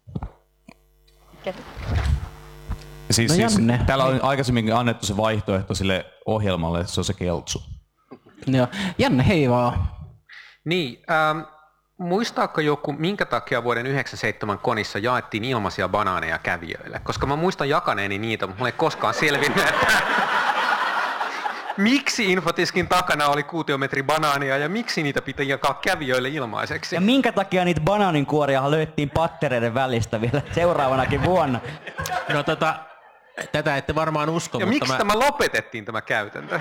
Siis täällä on aikaisemmin annettu se vaihtoehto sille ohjelmalle, että se on se keltsu. Joo. Janne, hei vaan. Niin, muistaako joku, minkä takia vuoden 1997 konissa jaettiin ilmaisia banaaneja kävijöille? Koska mä muistan jakaneeni niitä, mutta mulla ei koskaan selvinnyt, Miksi infotiskin takana oli kuutiometri banaania ja miksi niitä piti jakaa kävijöille ilmaiseksi? Ja minkä takia niitä banaaninkuoria löyttiin pattereiden välistä vielä seuraavanakin vuonna? No tätä ette varmaan usko, Ja mutta miksi tämä lopetettiin tämä käytäntö?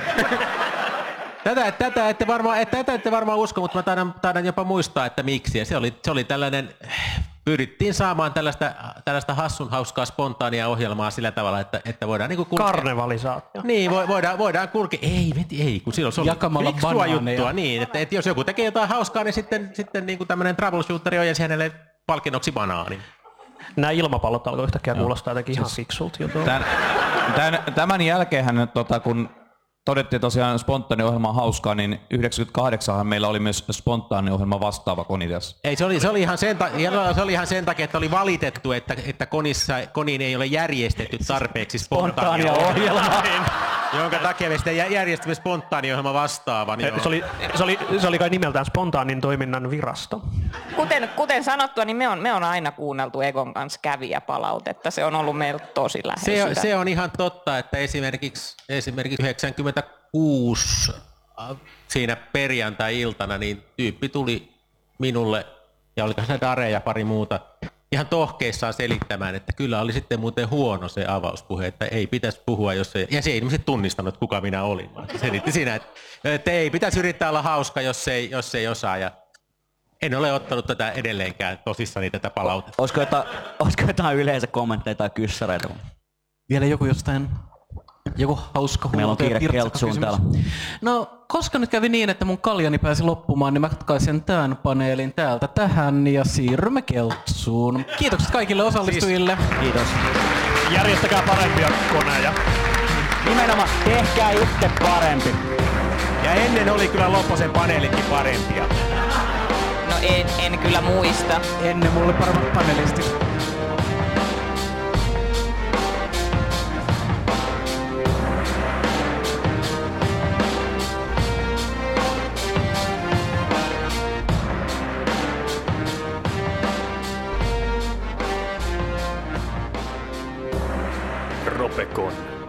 Tätä ette varmaan usko, mutta mä taidan jopa muistaa, että miksi. Ja se oli tällainen, pyrittiin saamaan tällaista hassun hauskaa spontaania ohjelmaa sillä tavalla, että voidaan niinku kulkea. Karnevalisaatio. Niin, voidaan kulkea. Ei, kun silloin se oli Jakamalla fiksua banaaneja. juttua. Niin, että jos joku tekee jotain hauskaa, niin sitten niinku tämmöinen troubleshooteri ojensi hänelle palkinnoksi banaanin. Nämä ilmapallot alkoi yhtäkkiä kuulostaa jotenkin ihan fiksulta jutulta. Tämän jälkeenhän, kun todettiin tosiaan spontaaniohjelma on hauskaa, niin 98 meillä oli myös spontaaniohjelma vastaava Konidas. Ei, se oli ihan sen takia, että oli valitettu, että Koniin ei ole järjestetty tarpeeksi spontaania ohjelmaa. Jonka takia me sitten järjestimme spontaaniohjelma vastaavan. Se oli kai nimeltään Spontaanin toiminnan virasto. Kuten sanottua, niin me on aina kuunneltu Egon kanssa kävijäpalautetta. Se on ollut meillä tosi lähellä. Se on ihan totta, että esimerkiksi 96 siinä perjantai-iltana niin tyyppi tuli minulle, ja oliko se Dare ja pari muuta, ihan tohkeissaan selittämään, että kyllä oli sitten muuten huono se avauspuhe, että ei pitäisi puhua, jos ei... Ja se ei ilmeisesti tunnistanut, kuka minä olin. Selitti siinä, että ei pitäisi yrittää olla hauska, jos ei osaa. Ja en ole ottanut tätä edelleenkään tosissani tätä palautetta. Olisiko jotain yleensä kommentteja tai kyssäreitä? Vielä joku hauska Meillä on huuto ja kiire pirtsakka keltsuun kysymys. täällä. No, koska nyt kävi niin, että mun kaljani pääsi loppumaan, niin mä katkaisen tämän paneelin täältä tähän ja siirrymme keltsuun. Kiitokset kaikille osallistujille. Kiitos. Järjestäkää parempia koneja. Nimenomaan tehkää itse parempi. Ja ennen oli kyllä Lopposen paneelitkin parempia. No en kyllä muista. Ennen mulle paremmat panelistit. Ropekon.